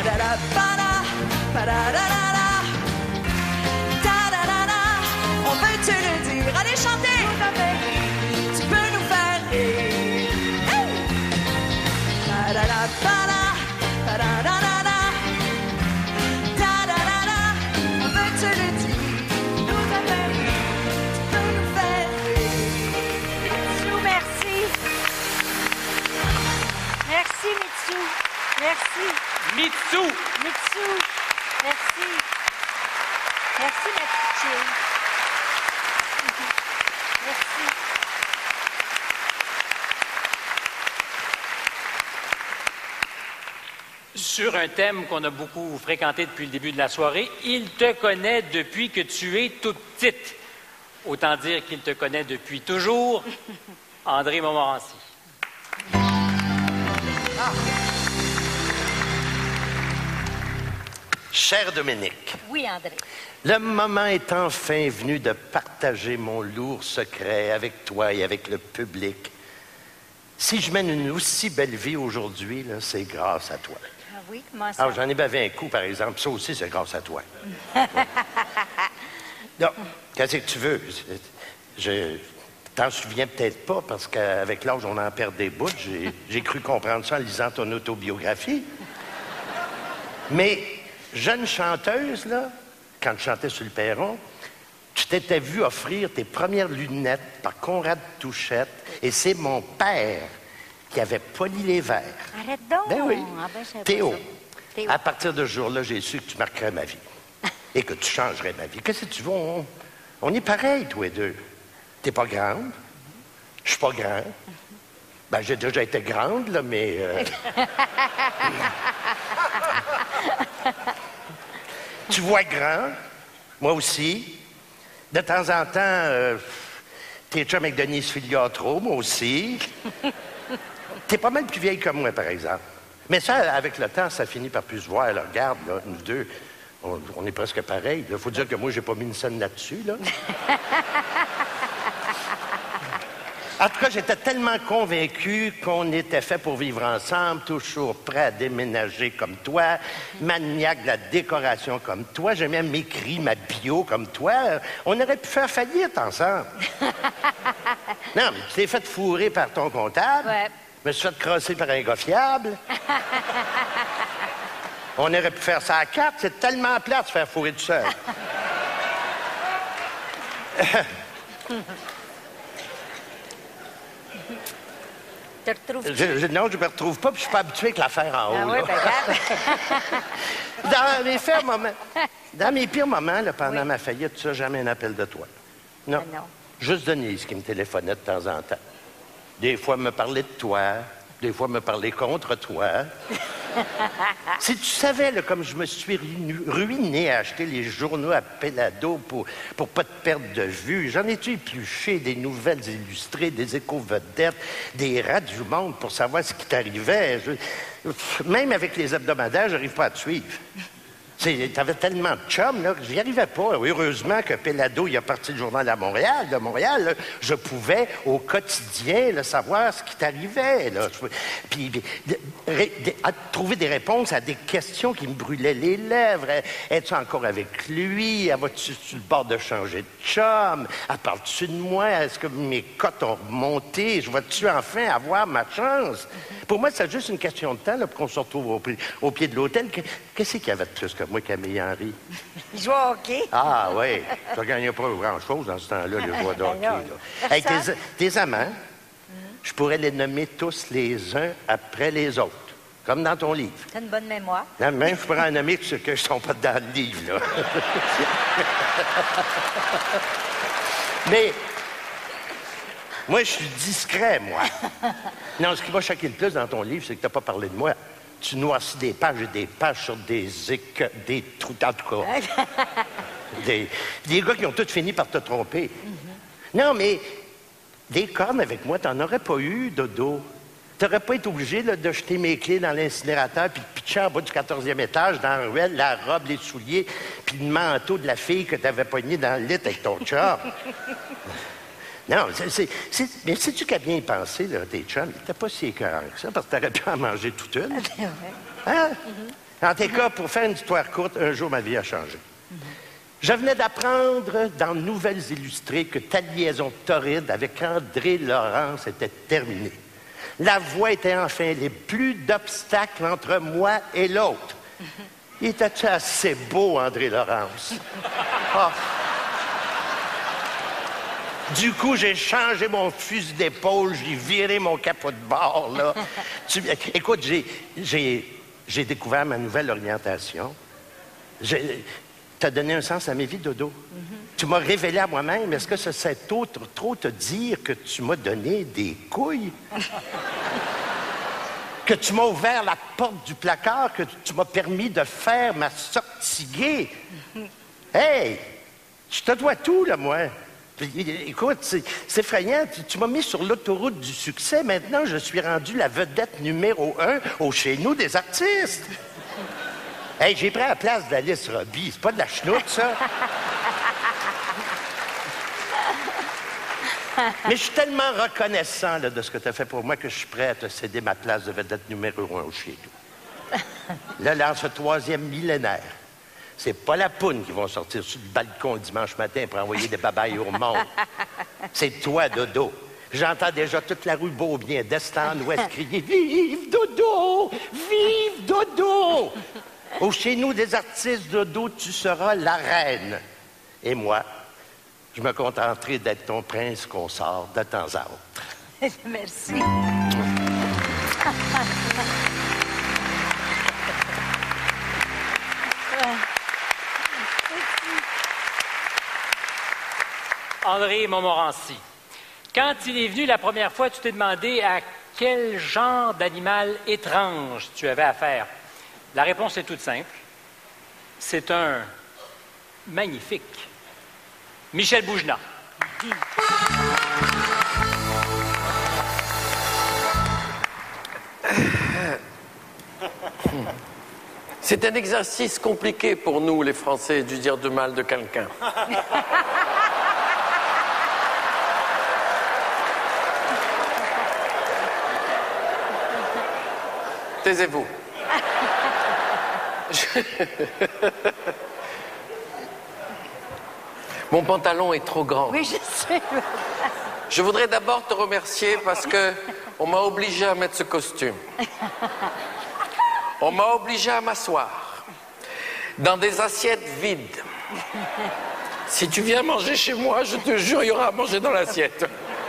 Ta-da-da-da-da. Ta-da-da-da. On veut te le dire. Allez, chanter. Tu peux nous faire rire. Hey! Ta-da-da-da-da. Ta-da-da-da-da. Ta-da-da-da. On veut te le dire. Nous a fait rire. Tu peux nous faire rire. Mitsu, merci. Merci, Mitsu. Merci. Mitsu! Mitsu. Merci. Merci, ma petite chérie. Merci. Sur un thème qu'on a beaucoup fréquenté depuis le début de la soirée, il te connaît depuis que tu es toute petite. Autant dire qu'il te connaît depuis toujours. André Montmorency. Cher Dominique, Oui, André. le moment est enfin venu de partager mon lourd secret avec toi et avec le public. Si je mène une aussi belle vie aujourd'hui, là, c'est grâce à toi. Ah oui, comment ça? Ah, j'en ai bavé un coup, par exemple. Ça aussi, c'est grâce à toi. Non, qu'est-ce que tu veux? Je t'en souviens peut-être pas, parce qu'avec l'âge, on en perd des bouts. J'ai cru comprendre ça en lisant ton autobiographie. Mais, jeune chanteuse, là, quand tu chantais sur le perron, tu t'étais vu offrir tes premières lunettes par Conrad Touchette, et c'est mon père qui avait poli les verres. Arrête donc. Ben oui. Ah ben, je savais pas Théo, ça. Théo. à partir de ce jour-là, j'ai su que tu marquerais ma vie et que tu changerais ma vie. Qu'est-ce que tu veux? On est pareils, tous les deux. T'es pas grande, je suis pas grand. Ben, j'ai déjà été grande, là, mais... Tu vois grand, moi aussi. De temps en temps, t'es chum avec Denise Filiatro, moi aussi. T'es pas mal plus vieille que moi, par exemple. Mais ça, avec le temps, ça finit par plus se voir. Là, regarde, là, nous deux, on est presque pareils. Il faut dire que moi, j'ai pas mis une scène là-dessus, là. En tout cas, j'étais tellement convaincu qu'on était fait pour vivre ensemble, toujours prêt à déménager comme toi, maniaque de la décoration comme toi. J'ai même écrit ma bio comme toi. On aurait pu faire faillite ensemble. Non, mais tu t'es fait fourrer par ton comptable. Ouais. Je me suis fait crosser par un gars fiable. On aurait pu faire ça à quatre. C'est tellement plat de se faire fourrer tout seul. Te retrouves-tu? Non, je me retrouve pas, puis je suis pas habitué avec l'affaire en haut. Ah oui, là. ben regarde. Dans mes pires moments, là, pendant ma faillite, tu n'as jamais un appel de toi. Non. Ah non. Juste Denise qui me téléphonait de temps en temps. Des fois, me parlait de toi. Des fois, me parlait contre toi. Si tu savais, là, comme je me suis ruiné à acheter les journaux à Pelado pour pas te perdre de vue, j'en ai-tu épluché des nouvelles illustrées, des éco-vedettes, des rats du monde pour savoir ce qui t'arrivait. Même avec les hebdomadaires, j'arrive pas à te suivre. T'avais tellement de chums, là, que j'y arrivais pas. Heureusement que Pelado, il a parti le journal à Montréal. De Montréal, là, je pouvais, au quotidien, là, savoir ce qui t'arrivait. Là. Puis, trouver des réponses à des questions qui me brûlaient les lèvres. Es-tu encore avec lui? Vas-tu sur le bord de changer de chum? Parles-tu de moi? Est-ce que mes cotes ont remonté? Je vais-tu enfin avoir ma chance? Pour moi, c'est juste une question de temps là, pour qu'on se retrouve au pied de l'hôtel. Qu'est-ce qu'il y avait de plus que moi, Camille Henry? Il joue au hockey. Ah oui, tu ne gagnais pas grand-chose dans ce temps-là, les joueurs de hockey. Là. Hey, tes amants, je pourrais les nommer tous les uns après les autres, comme dans ton livre. T'as une bonne mémoire. Non, même je pourrais en nommer ceux qui ne sont pas dans le livre. Là. Mais moi, je suis discret, moi. Non, ce qui m'a choqué le plus dans ton livre, c'est que tu n'as pas parlé de moi. Tu noircis des pages et des pages sur des trous, en tout cas. des gars qui ont tous fini par te tromper. Non, mais des cornes avec moi, t'en aurais pas eu, Dodo. T'aurais pas été obligé là, de jeter mes clés dans l'incinérateur puis de pitcher en bas du 14e étage dans la ruelle, la robe, les souliers puis le manteau de la fille que t'avais pogné dans le lit avec ton chum. Non, mais sais-tu qu'à bien y penser, là, tes chums, ils n'étaient pas si écœurants que ça, parce que t'aurais pu en manger toute une. Hein? En tout cas, pour faire une histoire courte, un jour, ma vie a changé. Je venais d'apprendre dans Nouvelles Illustrées que ta liaison torride avec André Laurence était terminée. La voie était enfin libre. Plus d'obstacles entre moi et l'autre. Il était assez beau, André Laurence. Oh. Du coup, j'ai changé mon fusil d'épaule, j'ai viré mon capot de bord, là. Écoute, j'ai découvert ma nouvelle orientation. T'as donné un sens à mes vies, Dodo. Tu m'as révélé à moi-même. Est-ce que c'est trop te dire que tu m'as donné des couilles? Que tu m'as ouvert la porte du placard, que tu m'as permis de faire ma sortie gay? Hey! Je te dois tout, là, moi. Écoute, c'est effrayant. Tu m'as mis sur l'autoroute du succès. Maintenant, je suis rendu la vedette numéro 1 au Chez nous des artistes. Hey, j'ai pris la place d'Alice Robbie. C'est pas de la chenoute, ça? Mais je suis tellement reconnaissant là, de ce que tu as fait pour moi que je suis prêt à te céder ma place de vedette numéro 1 au Chez nous. Là, en ce 3e millénaire, c'est pas la poune qui vont sortir sur le balcon dimanche matin pour envoyer des babayes au monde. C'est toi, Dodo. J'entends déjà toute la rue Beaubien, d'est en ouest, crier « Vive Dodo! Vive Dodo! » Au Chez nous des artistes, Dodo, tu seras la reine. Et moi, je me contenterai d'être ton prince consort de temps à autre. Merci. André Montmorency, quand il est venu la première fois, tu t'es demandé à quel genre d'animal étrange tu avais affaire. La réponse est toute simple. C'est un magnifique Michel Bougenat. C'est un exercice compliqué pour nous, les Français, de dire du mal de quelqu'un. Taisez-vous. Mon pantalon est trop grand. Oui, je sais. Je voudrais d'abord te remercier parce que on m'a obligé à mettre ce costume. On m'a obligé à m'asseoir dans des assiettes vides. Si tu viens manger chez moi, je te jure, il y aura à manger dans l'assiette.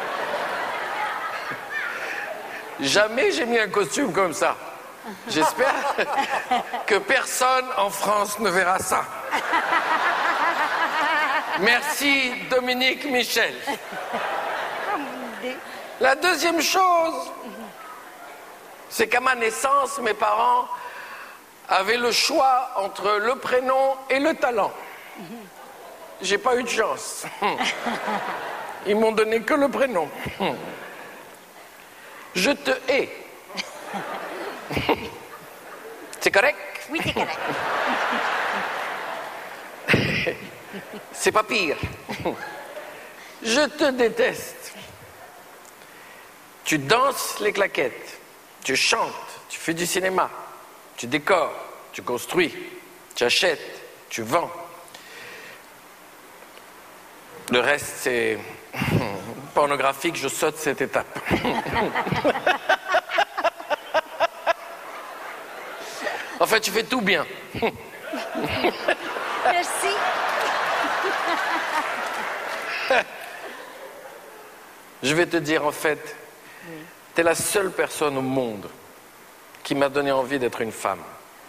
Jamais j'ai mis un costume comme ça. J'espère que personne en France ne verra ça. Merci, Dominique Michel. La deuxième chose, c'est qu'à ma naissance, mes parents avaient le choix entre le prénom et le talent. J'ai pas eu de chance. Ils m'ont donné que le prénom. Je te hais. C'est correct? Oui, c'est correct. C'est pas pire. Je te déteste. Tu danses les claquettes, tu chantes, tu fais du cinéma, tu décores, tu construis, tu achètes, tu vends. Le reste, c'est pornographique, je saute cette étape. En fait, tu fais tout bien. Merci. Je vais te dire, en fait, t'es la seule personne au monde qui m'a donné envie d'être une femme.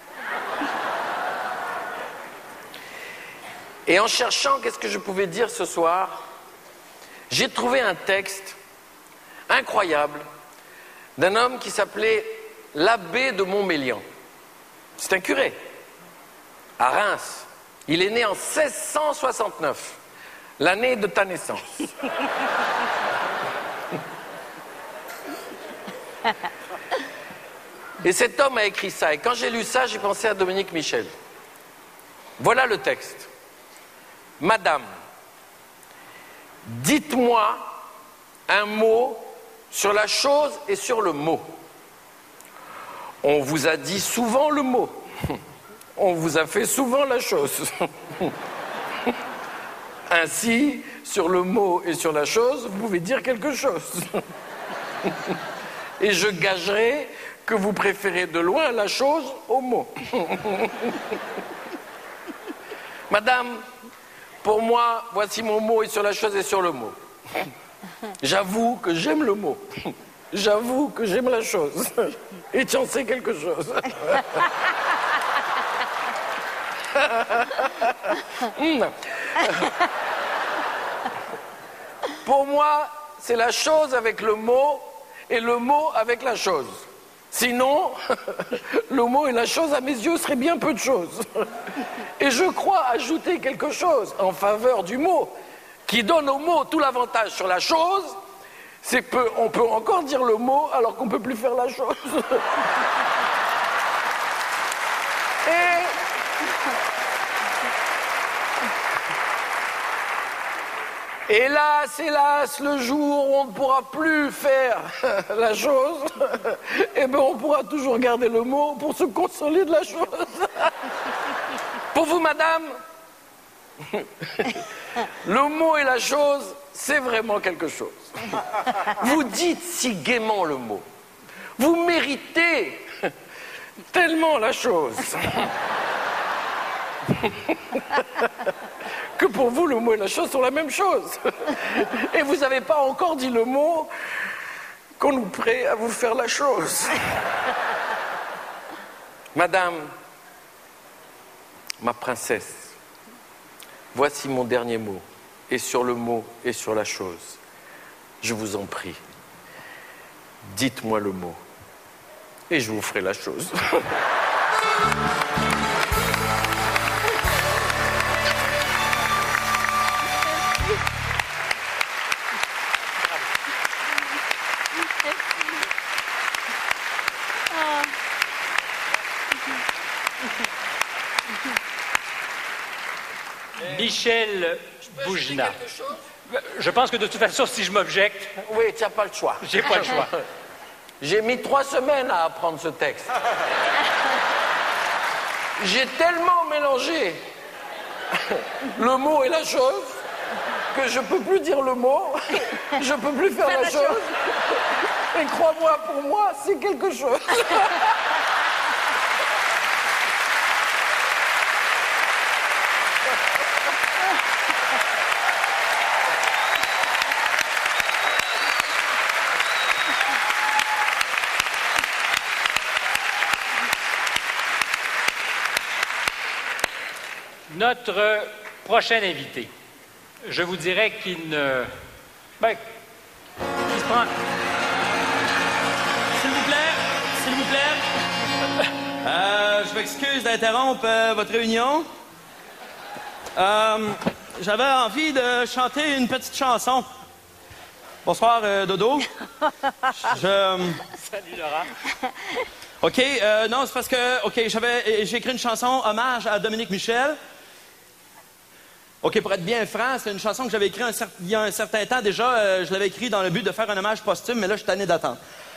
Et en cherchant qu'est-ce que je pouvais dire ce soir, j'ai trouvé un texte incroyable d'un homme qui s'appelait l'abbé de Montmélian. C'est un curé, à Reims. Il est né en 1669, l'année de ta naissance. Et cet homme a écrit ça. Et quand j'ai lu ça, j'ai pensé à Dominique Michel. Voilà le texte. Madame, dites-moi un mot sur la chose et sur le mot. On vous a dit souvent le mot. on vous a fait souvent la chose. Ainsi, sur le mot et sur la chose, vous pouvez dire quelque chose. Et je gagerai que vous préférez de loin la chose au mot. Madame, pour moi, voici mon mot et sur la chose et sur le mot. J'avoue que j'aime le mot. J'avoue que j'aime la chose. Et tu en sais quelque chose. Pour moi, c'est la chose avec le mot et le mot avec la chose. Sinon, le mot et la chose, à mes yeux, seraient bien peu de choses. Et je crois ajouter quelque chose en faveur du mot, qui donne au mot tout l'avantage sur la chose, c'est qu'on peut encore dire le mot alors qu'on ne peut plus faire la chose. Et hélas, hélas, le jour où on ne pourra plus faire la chose, eh bien on pourra toujours garder le mot pour se consoler de la chose. Pour vous, madame, le mot et la chose, c'est vraiment quelque chose. Vous dites si gaiement le mot. Vous méritez tellement la chose. Que pour vous, le mot et la chose sont la même chose. Et vous n'avez pas encore dit le mot qu'on nous prête à vous faire la chose. Madame, ma princesse, voici mon dernier mot, et sur le mot et sur la chose. Je vous en prie, dites-moi le mot, et je vous ferai la chose. Michel Boujna. Je pense que de toute façon, si je m'objecte... Oui, tu n'as pas le choix. J'ai pas le choix. J'ai mis 3 semaines à apprendre ce texte. J'ai tellement mélangé le mot et la chose que je peux plus dire le mot, je peux plus faire la chose. Et crois-moi, pour moi, c'est quelque chose. Notre prochain invité, je vous dirais qu'il ne... Ben, il se prend... S'il vous plaît, je m'excuse d'interrompre votre réunion. J'avais envie de chanter une petite chanson. Bonsoir, Dodo. Salut, Laurent. OK, non, c'est parce que, OK, j'ai écrit une chanson hommage à Dominique Michel. OK, pour être bien franc, c'est une chanson que j'avais écrite il y a un certain temps déjà. Je l'avais écrite dans le but de faire un hommage posthume, mais là, je suis tanné d'attendre.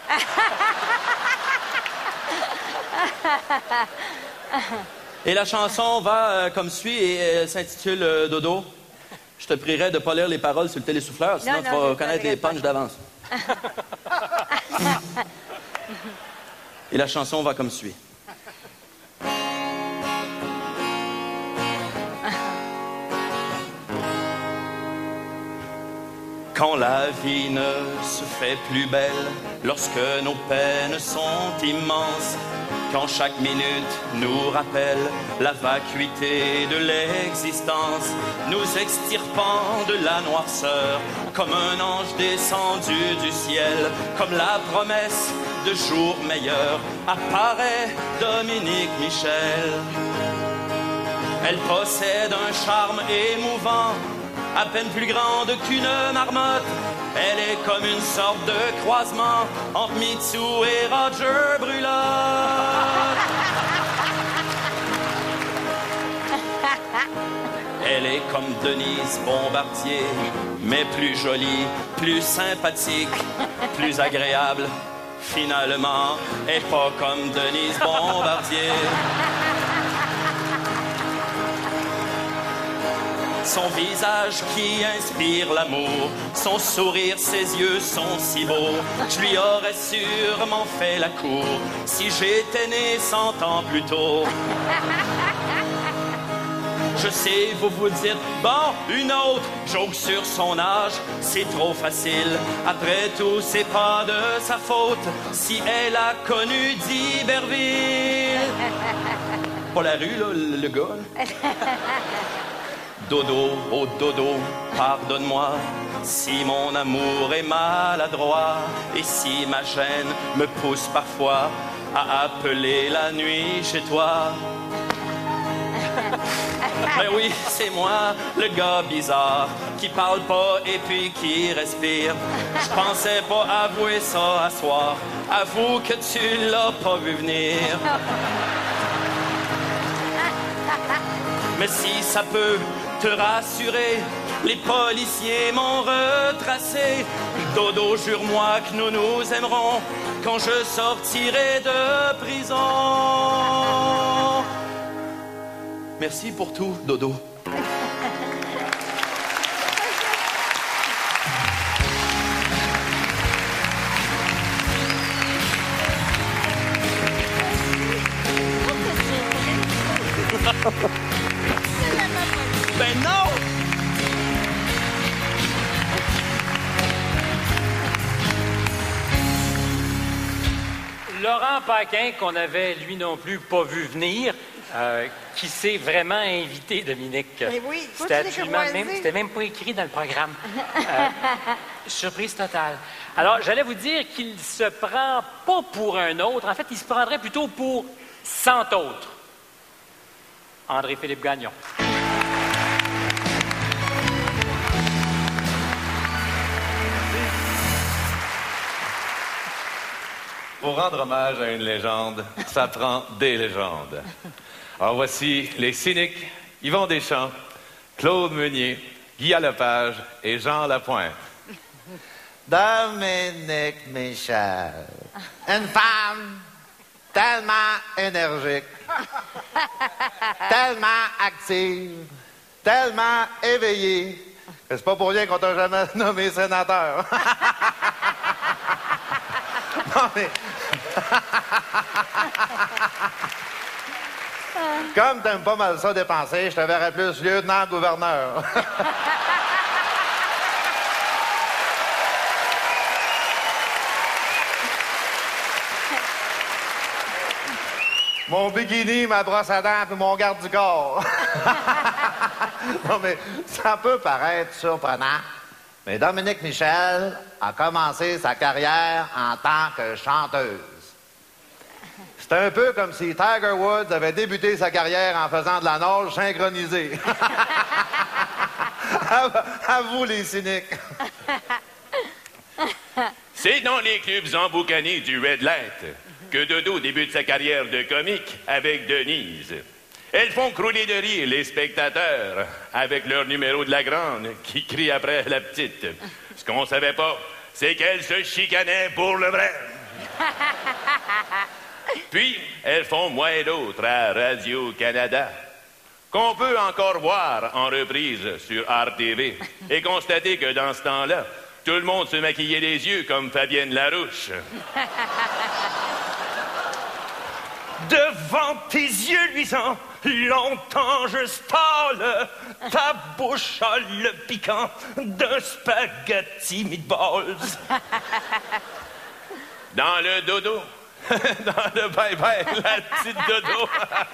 Et la chanson va comme suit et elle s'intitule Dodo. Je te prierai de ne pas lire les paroles sur le télésouffleur, sinon tu vas connaître les punchs d'avance. Et la chanson va comme suit. Quand la vie ne se fait plus belle, lorsque nos peines sont immenses, quand chaque minute nous rappelle la vacuité de l'existence, nous extirpant de la noirceur, comme un ange descendu du ciel, comme la promesse de jours meilleurs, apparaît Dominique Michel. Elle possède un charme émouvant, à peine plus grande qu'une marmotte. Elle est comme une sorte de croisement entre Mitsou et Roger Brulotte. Elle est comme Denise Bombardier, mais plus jolie, plus sympathique, plus agréable. Finalement, et pas comme Denise Bombardier. Son visage qui inspire l'amour, son sourire, ses yeux sont si beaux. Je lui aurais sûrement fait la cour si j'étais né 100 ans plus tôt. Je sais, vous vous dites, bon, une autre joke sur son âge, c'est trop facile. Après tout, c'est pas de sa faute si elle a connu d'Iberville. Pas la rue, là, le gars. Là. Dodo, oh dodo, pardonne-moi si mon amour est maladroit et si ma gêne me pousse parfois à appeler la nuit chez toi. Ben oui, c'est moi, le gars bizarre, qui parle pas et puis qui respire. Je pensais pas avouer ça à soir. Avoue que tu l'as pas vu venir. Mais si ça peut te rassurer, les policiers m'ont retracé. Dodo, jure-moi que nous nous aimerons quand je sortirai de prison. Merci pour tout, Dodo. Ben non! Laurent Paquin, qu'on avait lui non plus pas vu venir, qui s'est vraiment invité, Dominique. Mais oui, c'était absolument c'était même pas écrit dans le programme. Surprise totale. Alors, j'allais vous dire qu'il se prend pas pour un autre. En fait, il se prendrait plutôt pour 100 autres. André-Philippe Gagnon. Pour rendre hommage à une légende, ça prend des légendes. Alors voici les cyniques, Yvon Deschamps, Claude Meunier, Guy Lepage et Jean Lapointe. Dominique Michel, une femme tellement énergique, tellement active, tellement éveillée, que c'est pas pour rien qu'on t'a jamais nommé sénateur. Non, mais... Comme t'aimes pas mal ça dépenser, je te verrais plus lieutenant-gouverneur. Mon bikini, ma brosse à dents et mon garde du corps. Non, mais ça peut paraître surprenant, mais Dominique Michel a commencé sa carrière en tant que chanteuse. C'est un peu comme si Tiger Woods avait débuté sa carrière en faisant de la nage synchronisée. À vous, les cyniques. C'est dans les clubs emboucanés du Red Light que Dodo débute sa carrière de comique avec Denise. Elles font crouler de rire les spectateurs avec leur numéro de la grande qui crie après la petite. Ce qu'on savait pas, c'est qu'elles se chicanaient pour le vrai. Puis, elles font Moi et l'autre à Radio-Canada, qu'on peut encore voir en reprise sur RTV et constater que dans ce temps-là, tout le monde se maquillait les yeux comme Fabienne Larouche. Devant tes yeux luisants, longtemps je stale, ta bouche a le piquant d'un spaghetti meatballs. Dans le dodo, dans le bye-bye, la petite dodo.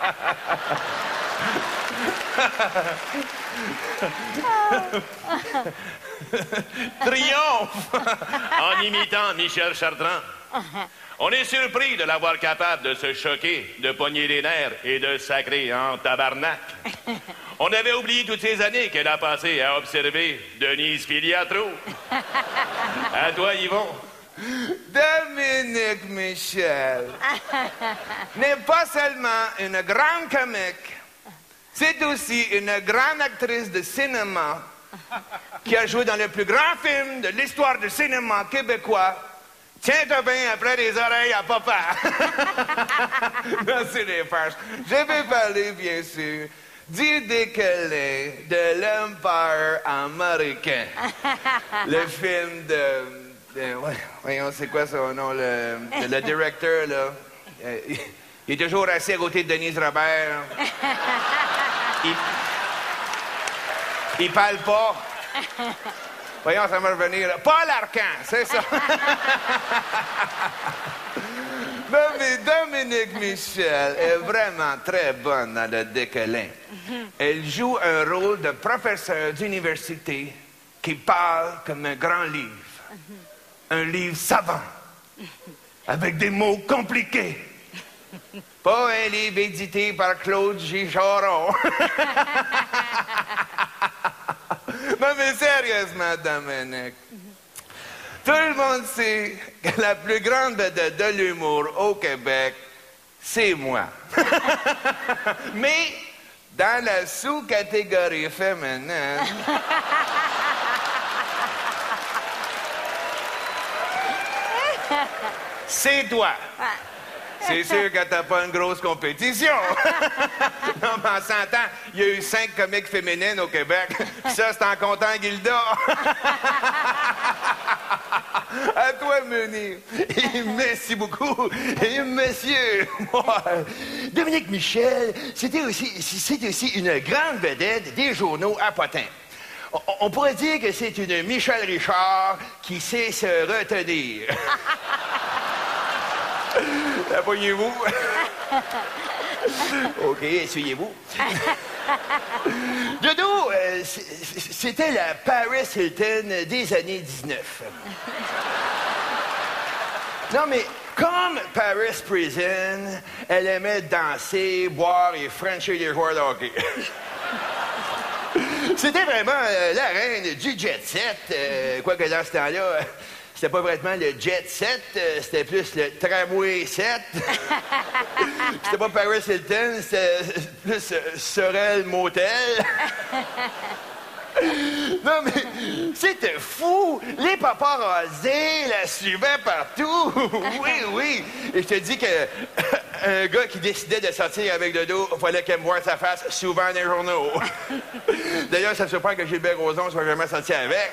Triomphe en imitant Michel Chartrand. On est surpris de l'avoir capable de se choquer, de pogner les nerfs et de sacrer en tabarnak. On avait oublié toutes ces années qu'elle a passé à observer Denise Filiatro. À toi, Yvon. Dominique Michel n'est pas seulement une grande comique, c'est aussi une grande actrice de cinéma qui a joué dans le plus grand film de l'histoire du cinéma québécois. Tiens-toi bien après les oreilles à papa. Merci les farces. Je vais parler, bien sûr, du décollé de l'Empire américain. Le film voyons, c'est quoi son nom, le directeur, là. Il est toujours assis à côté de Denise Robert. Il parle pas. Voyons, ça va revenir. Paul Arcand, c'est ça. Non, mais Dominique Michel est vraiment très bonne dans le décalin. Elle joue un rôle de professeur d'université qui parle comme un grand livre. Un livre savant, avec des mots compliqués. Pas un livre édité par Claude J. Charon. Non, mais sérieusement, Dominique, tout le monde sait que la plus grande vedette de l'humour au Québec, c'est moi. Mais dans la sous-catégorie féminine... c'est toi. C'est sûr que t'as pas une grosse compétition. Non, mais en 100 ans, il y a eu 5 comiques féminines au Québec. Ça, c'est en comptant Gilda. À toi, Meunier. Merci beaucoup. Et monsieur, Dominique Michel, c'était aussi une grande vedette des journaux à potins. On pourrait dire que c'est une Michel Richard qui sait se retenir. Appuyez-vous. OK, essuyez-vous. Dodo, c'était la Paris Hilton des années 19. Non, mais comme Paris Prison, elle aimait danser, boire et frencher les joueurs de hockey. C'était vraiment la reine du jet set. Quoique dans ce temps-là, c'était pas vraiment le jet set, c'était plus le tramway set. C'était pas Paris Hilton, c'était plus Sorel Motel. Non, mais c'était fou! Les paparazzis la suivaient partout! Oui, oui! Et je te dis que un gars qui décidait de sortir avec Dodo, il fallait qu'elle me voie sa face souvent dans les journaux. D'ailleurs, ça me surprend que Gilbert Rozon soit jamais sorti avec.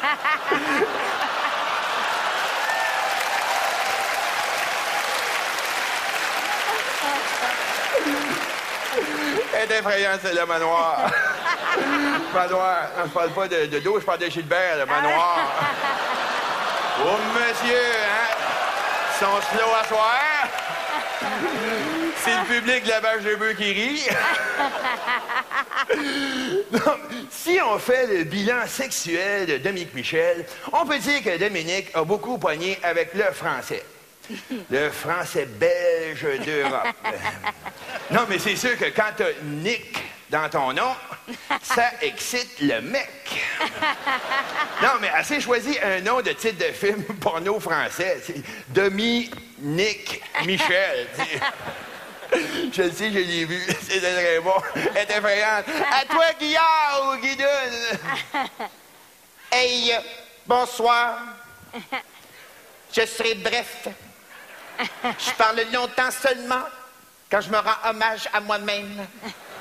Elle est effrayante, c'est le manoir. Manoir. Non, je parle pas de Dodo, je parle de Gilbert, le manoir. Oh, monsieur, hein? Ils sont slow à soir. C'est le public de la vache de bœuf qui rit. Non, si on fait le bilan sexuel de Dominique Michel, on peut dire que Dominique a beaucoup poigné avec le français. Le français belge d'Europe. Non, mais c'est sûr que quand t'as Nick dans ton nom, ça excite le mec. Non, mais elle s'est choisi un nom de titre de film porno français. C'est Dominique Michel. Je le sais, je l'ai vu. C'est très bon. Elle est effrayante. À toi, Guillard ou Guidoune. Hey, bonsoir. Je serai bref. Je parle longtemps seulement quand je me rends hommage à moi-même.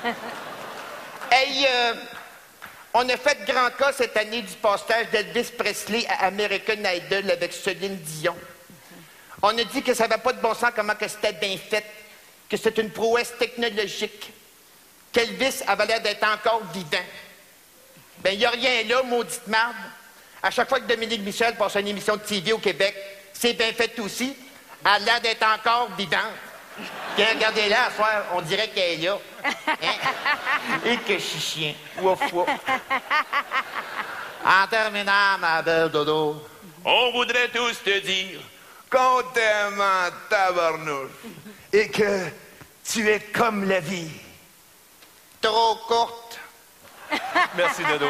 Hey, on a fait grand cas cette année du passage d'Elvis Presley à American Idol avec Céline Dion. On a dit que ça n'avait pas de bon sens comment que c'était bien fait, que c'est une prouesse technologique, qu'Elvis avait l'air d'être encore vivant. Ben, il n'y a rien là, maudite marde. À chaque fois que Dominique Michel passe une émission de TV au Québec, c'est bien fait aussi. Elle a l'air d'être encore vivante. Bien, regardez-la, à soir, on dirait qu'elle est là. Hein? Et que je suis chien. Ouf, ouf. En terminant, ma belle Dodo, on voudrait tous te dire qu'on t'aime en tabarnouche et que tu es comme la vie. Trop courte. Merci, Dodo.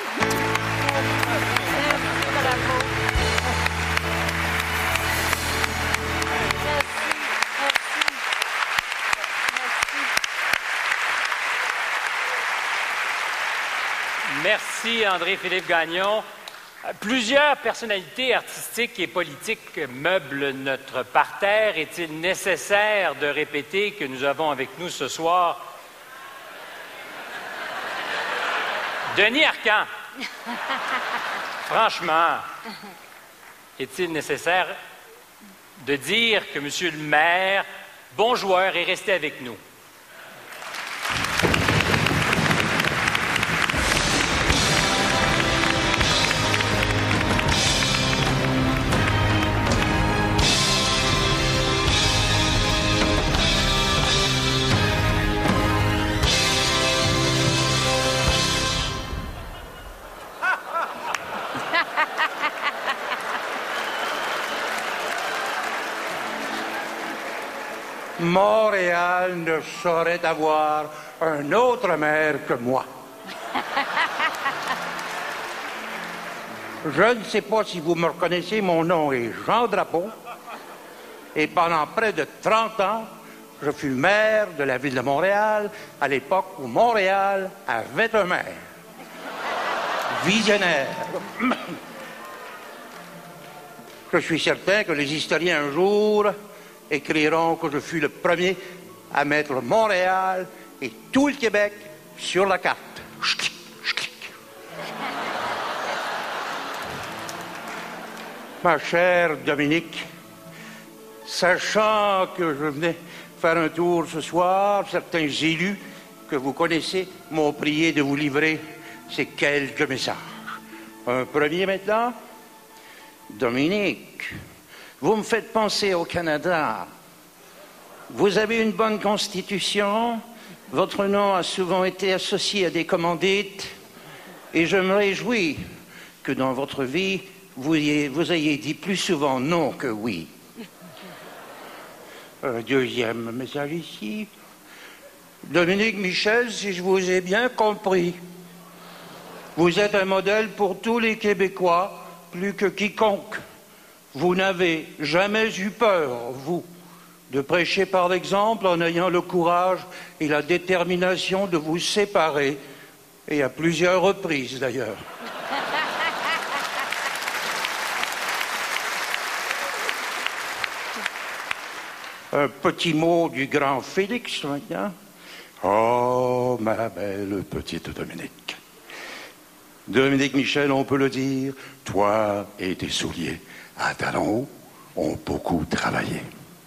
Merci, André-Philippe Gagnon. Plusieurs personnalités artistiques et politiques meublent notre parterre. Est-il nécessaire de répéter que nous avons avec nous ce soir Denis Arcand, franchement, est-il nécessaire de dire que Monsieur le maire, bon joueur, est resté avec nous? Montréal ne saurait avoir un autre maire que moi. Je ne sais pas si vous me reconnaissez, mon nom est Jean Drapeau. Et pendant près de 30 ans, je fus maire de la ville de Montréal, à l'époque où Montréal avait un maire. Visionnaire. Je suis certain que les historiens un jour écriront que je fus le premier à mettre Montréal et tout le Québec sur la carte. Ma chère Dominique, sachant que je venais faire un tour ce soir, certains élus que vous connaissez m'ont prié de vous livrer ces quelques messages. Un premier maintenant. Dominique, vous me faites penser au Canada. Vous avez une bonne constitution, votre nom a souvent été associé à des commandites, et je me réjouis que dans votre vie, vous ayez dit plus souvent non que oui. Un deuxième message ici. Dominique Michel, si je vous ai bien compris, vous êtes un modèle pour tous les Québécois, plus que quiconque. Vous n'avez jamais eu peur, vous, de prêcher par l'exemple en ayant le courage et la détermination de vous séparer, et à plusieurs reprises d'ailleurs. Un petit mot du grand Félix maintenant. Oh, ma belle petite Dominique. Dominique Michel, on peut le dire, toi et tes souliers à talons hauts ont beaucoup travaillé.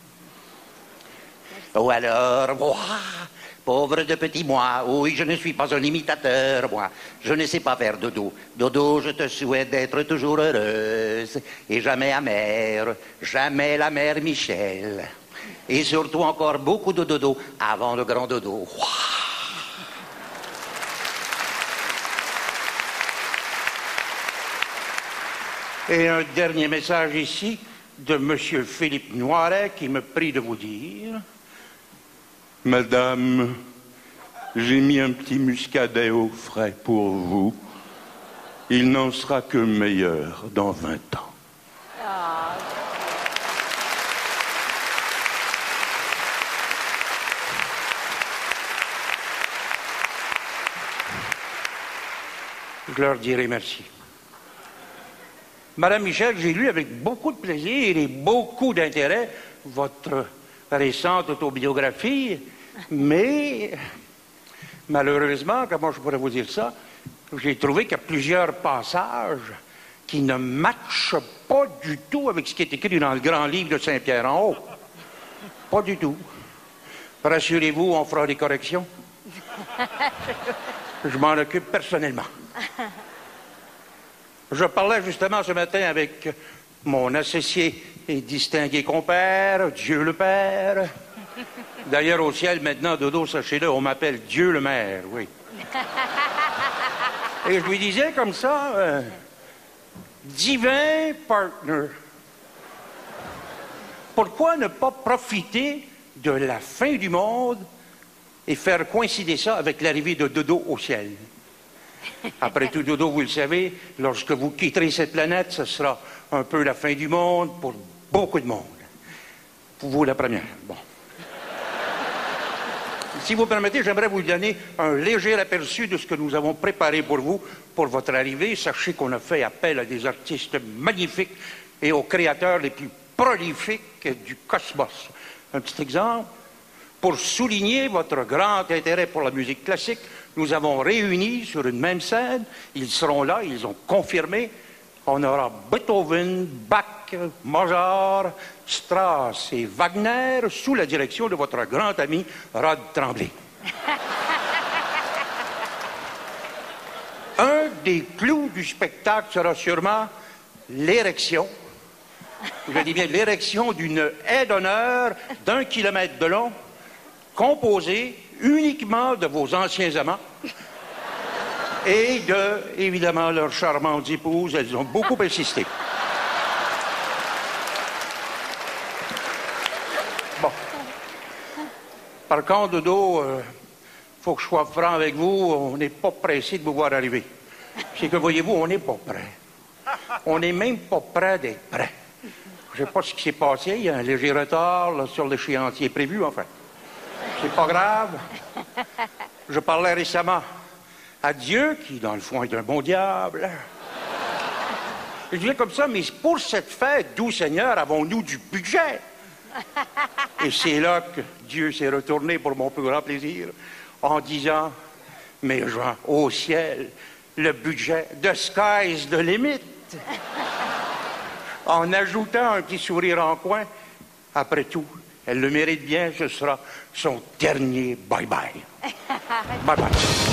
Oh alors, moi, pauvre de petit moi, oui, je ne suis pas un imitateur, moi. Je ne sais pas faire dodo. Dodo, je te souhaite d'être toujours heureuse et jamais amère, jamais la mère Michel. Et surtout encore beaucoup de dodo avant le grand dodo. Et un dernier message ici de M. Philippe Noiret qui me prie de vous dire: Madame, j'ai mis un petit muscadet au frais pour vous. Il n'en sera que meilleur dans 20 ans. Je leur dirai merci. Madame Michel, j'ai lu avec beaucoup de plaisir et beaucoup d'intérêt votre récente autobiographie, mais malheureusement, comment je pourrais vous dire ça, j'ai trouvé qu'il y a plusieurs passages qui ne matchent pas du tout avec ce qui est écrit dans le grand livre de Saint-Pierre-en-Haut. Pas du tout. Rassurez-vous, on fera des corrections. Je m'en occupe personnellement. Je parlais justement ce matin avec mon associé et distingué compère, Dieu le Père. D'ailleurs, au ciel, maintenant, Dodo, sachez-le, on m'appelle Dieu le Maire, oui. Et je lui disais comme ça, divin partner, pourquoi ne pas profiter de la fin du monde et faire coïncider ça avec l'arrivée de Dodo au ciel? Après tout, Dodo, vous le savez, lorsque vous quitterez cette planète, ce sera un peu la fin du monde pour beaucoup de monde. Pour vous, la première. Bon. Si vous permettez, j'aimerais vous donner un léger aperçu de ce que nous avons préparé pour vous, pour votre arrivée. Sachez qu'on a fait appel à des artistes magnifiques et aux créateurs les plus prolifiques du cosmos. Un petit exemple. Pour souligner votre grand intérêt pour la musique classique, nous avons réuni sur une même scène. Ils seront là, ils ont confirmé. On aura Beethoven, Bach, Mozart, Strauss et Wagner sous la direction de votre grand ami Rod Tremblay. Un des clous du spectacle sera sûrement l'érection. Je dis bien l'érection d'une haie d'honneur d'1 kilomètre de long, composée uniquement de vos anciens amants et de, évidemment, leurs charmantes épouses. Elles ont beaucoup insisté. Bon. Par contre, Dodo, faut que je sois franc avec vous, on n'est pas pressé de vous voir arriver. C'est que, voyez-vous, on n'est pas prêt. On n'est même pas prêt d'être prêt. Je ne sais pas ce qui s'est passé, il y a un léger retard là, sur l'échéancier prévu, enfin. C'est pas grave. Je parlais récemment à Dieu, qui, dans le fond, est un bon diable. Je disais comme ça, mais pour cette fête, doux Seigneur, avons-nous du budget? Et c'est là que Dieu s'est retourné pour mon plus grand plaisir, en disant, mais Jean, au ciel, le budget, the sky's the limit. En ajoutant un petit sourire en coin, après tout, elle le mérite bien, ce sera son dernier bye-bye. Bye-bye.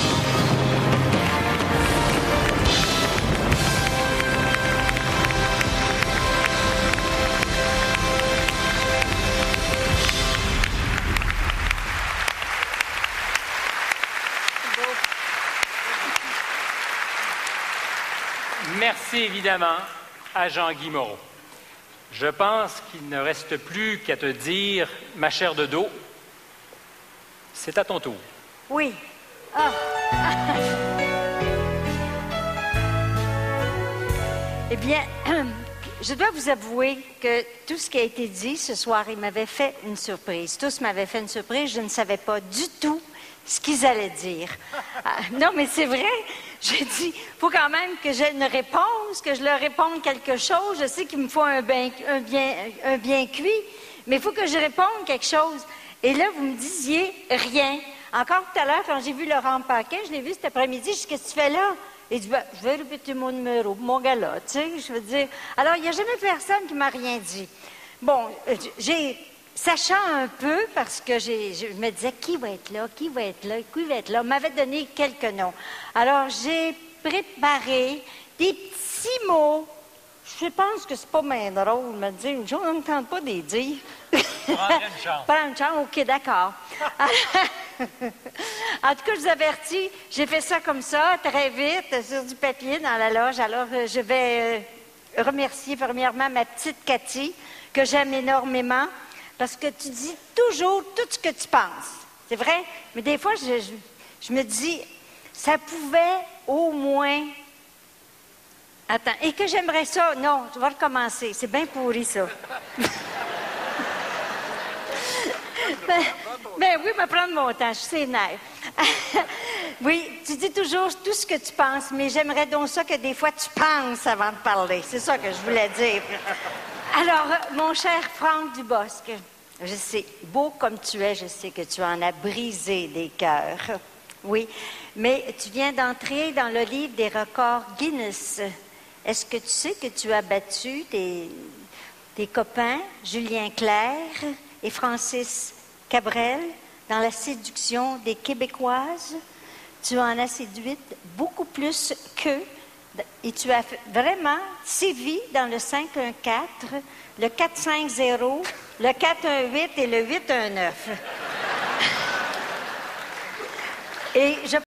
Merci évidemment à Jean-Guy Moreau. Je pense qu'il ne reste plus qu'à te dire, ma chère Dodo, c'est à ton tour. Oui. Ah. Eh bien, je dois vous avouer que tout ce qui a été dit ce soir, il m'avait fait une surprise. Tous m'avaient fait une surprise. Je ne savais pas du tout ce qu'ils allaient dire. Non, mais c'est vrai. J'ai dit, il faut quand même que j'ai une réponse, que je leur réponde quelque chose. Je sais qu'il me faut un bien cuit, mais il faut que je réponde quelque chose. Et là, vous me disiez rien. Encore tout à l'heure, quand j'ai vu Laurent Paquin, je l'ai vu cet après-midi, je dis, qu'est-ce que tu fais là? Il dit, ben, je vais répéter mon numéro, mon gala, tu sais, je veux dire. Alors, il n'y a jamais personne qui m'a rien dit. Bon, sachant un peu, parce que je me disais, qui va être là, qui va être là, qui va être là, on m'avait donné quelques noms. Alors, j'ai préparé des petits mots. Je pense que c'est pas bien drôle de me dire, je ne me tente pas de les dire. Prends une chance. Prends une chance, OK, d'accord. En tout cas, je vous avertis, j'ai fait ça comme ça, très vite, sur du papier dans la loge. Alors, je vais remercier premièrement ma petite Cathy, que j'aime énormément, parce que tu dis toujours tout ce que tu penses. C'est vrai? Mais des fois, je me dis, ça pouvait au moins... Attends, et que j'aimerais ça... Non, tu vas recommencer. C'est bien pourri, ça. Ben oui, je vais prendre mon temps, je suis sénère. Oui, tu dis toujours tout ce que tu penses, mais j'aimerais donc ça que des fois tu penses avant de parler. C'est ça que je voulais dire. Alors, mon cher Franck Dubosc, je sais, beau comme tu es, je sais que tu en as brisé des cœurs. Oui, mais tu viens d'entrer dans le livre des records Guinness. Est-ce que tu sais que tu as battu tes copains, Julien Clerc et Francis Cabrel, dans la séduction des Québécoises? Tu en as séduite beaucoup plus qu'eux. Et tu as vraiment sévi dans le 514, le 450, le 418 et le 819. Et je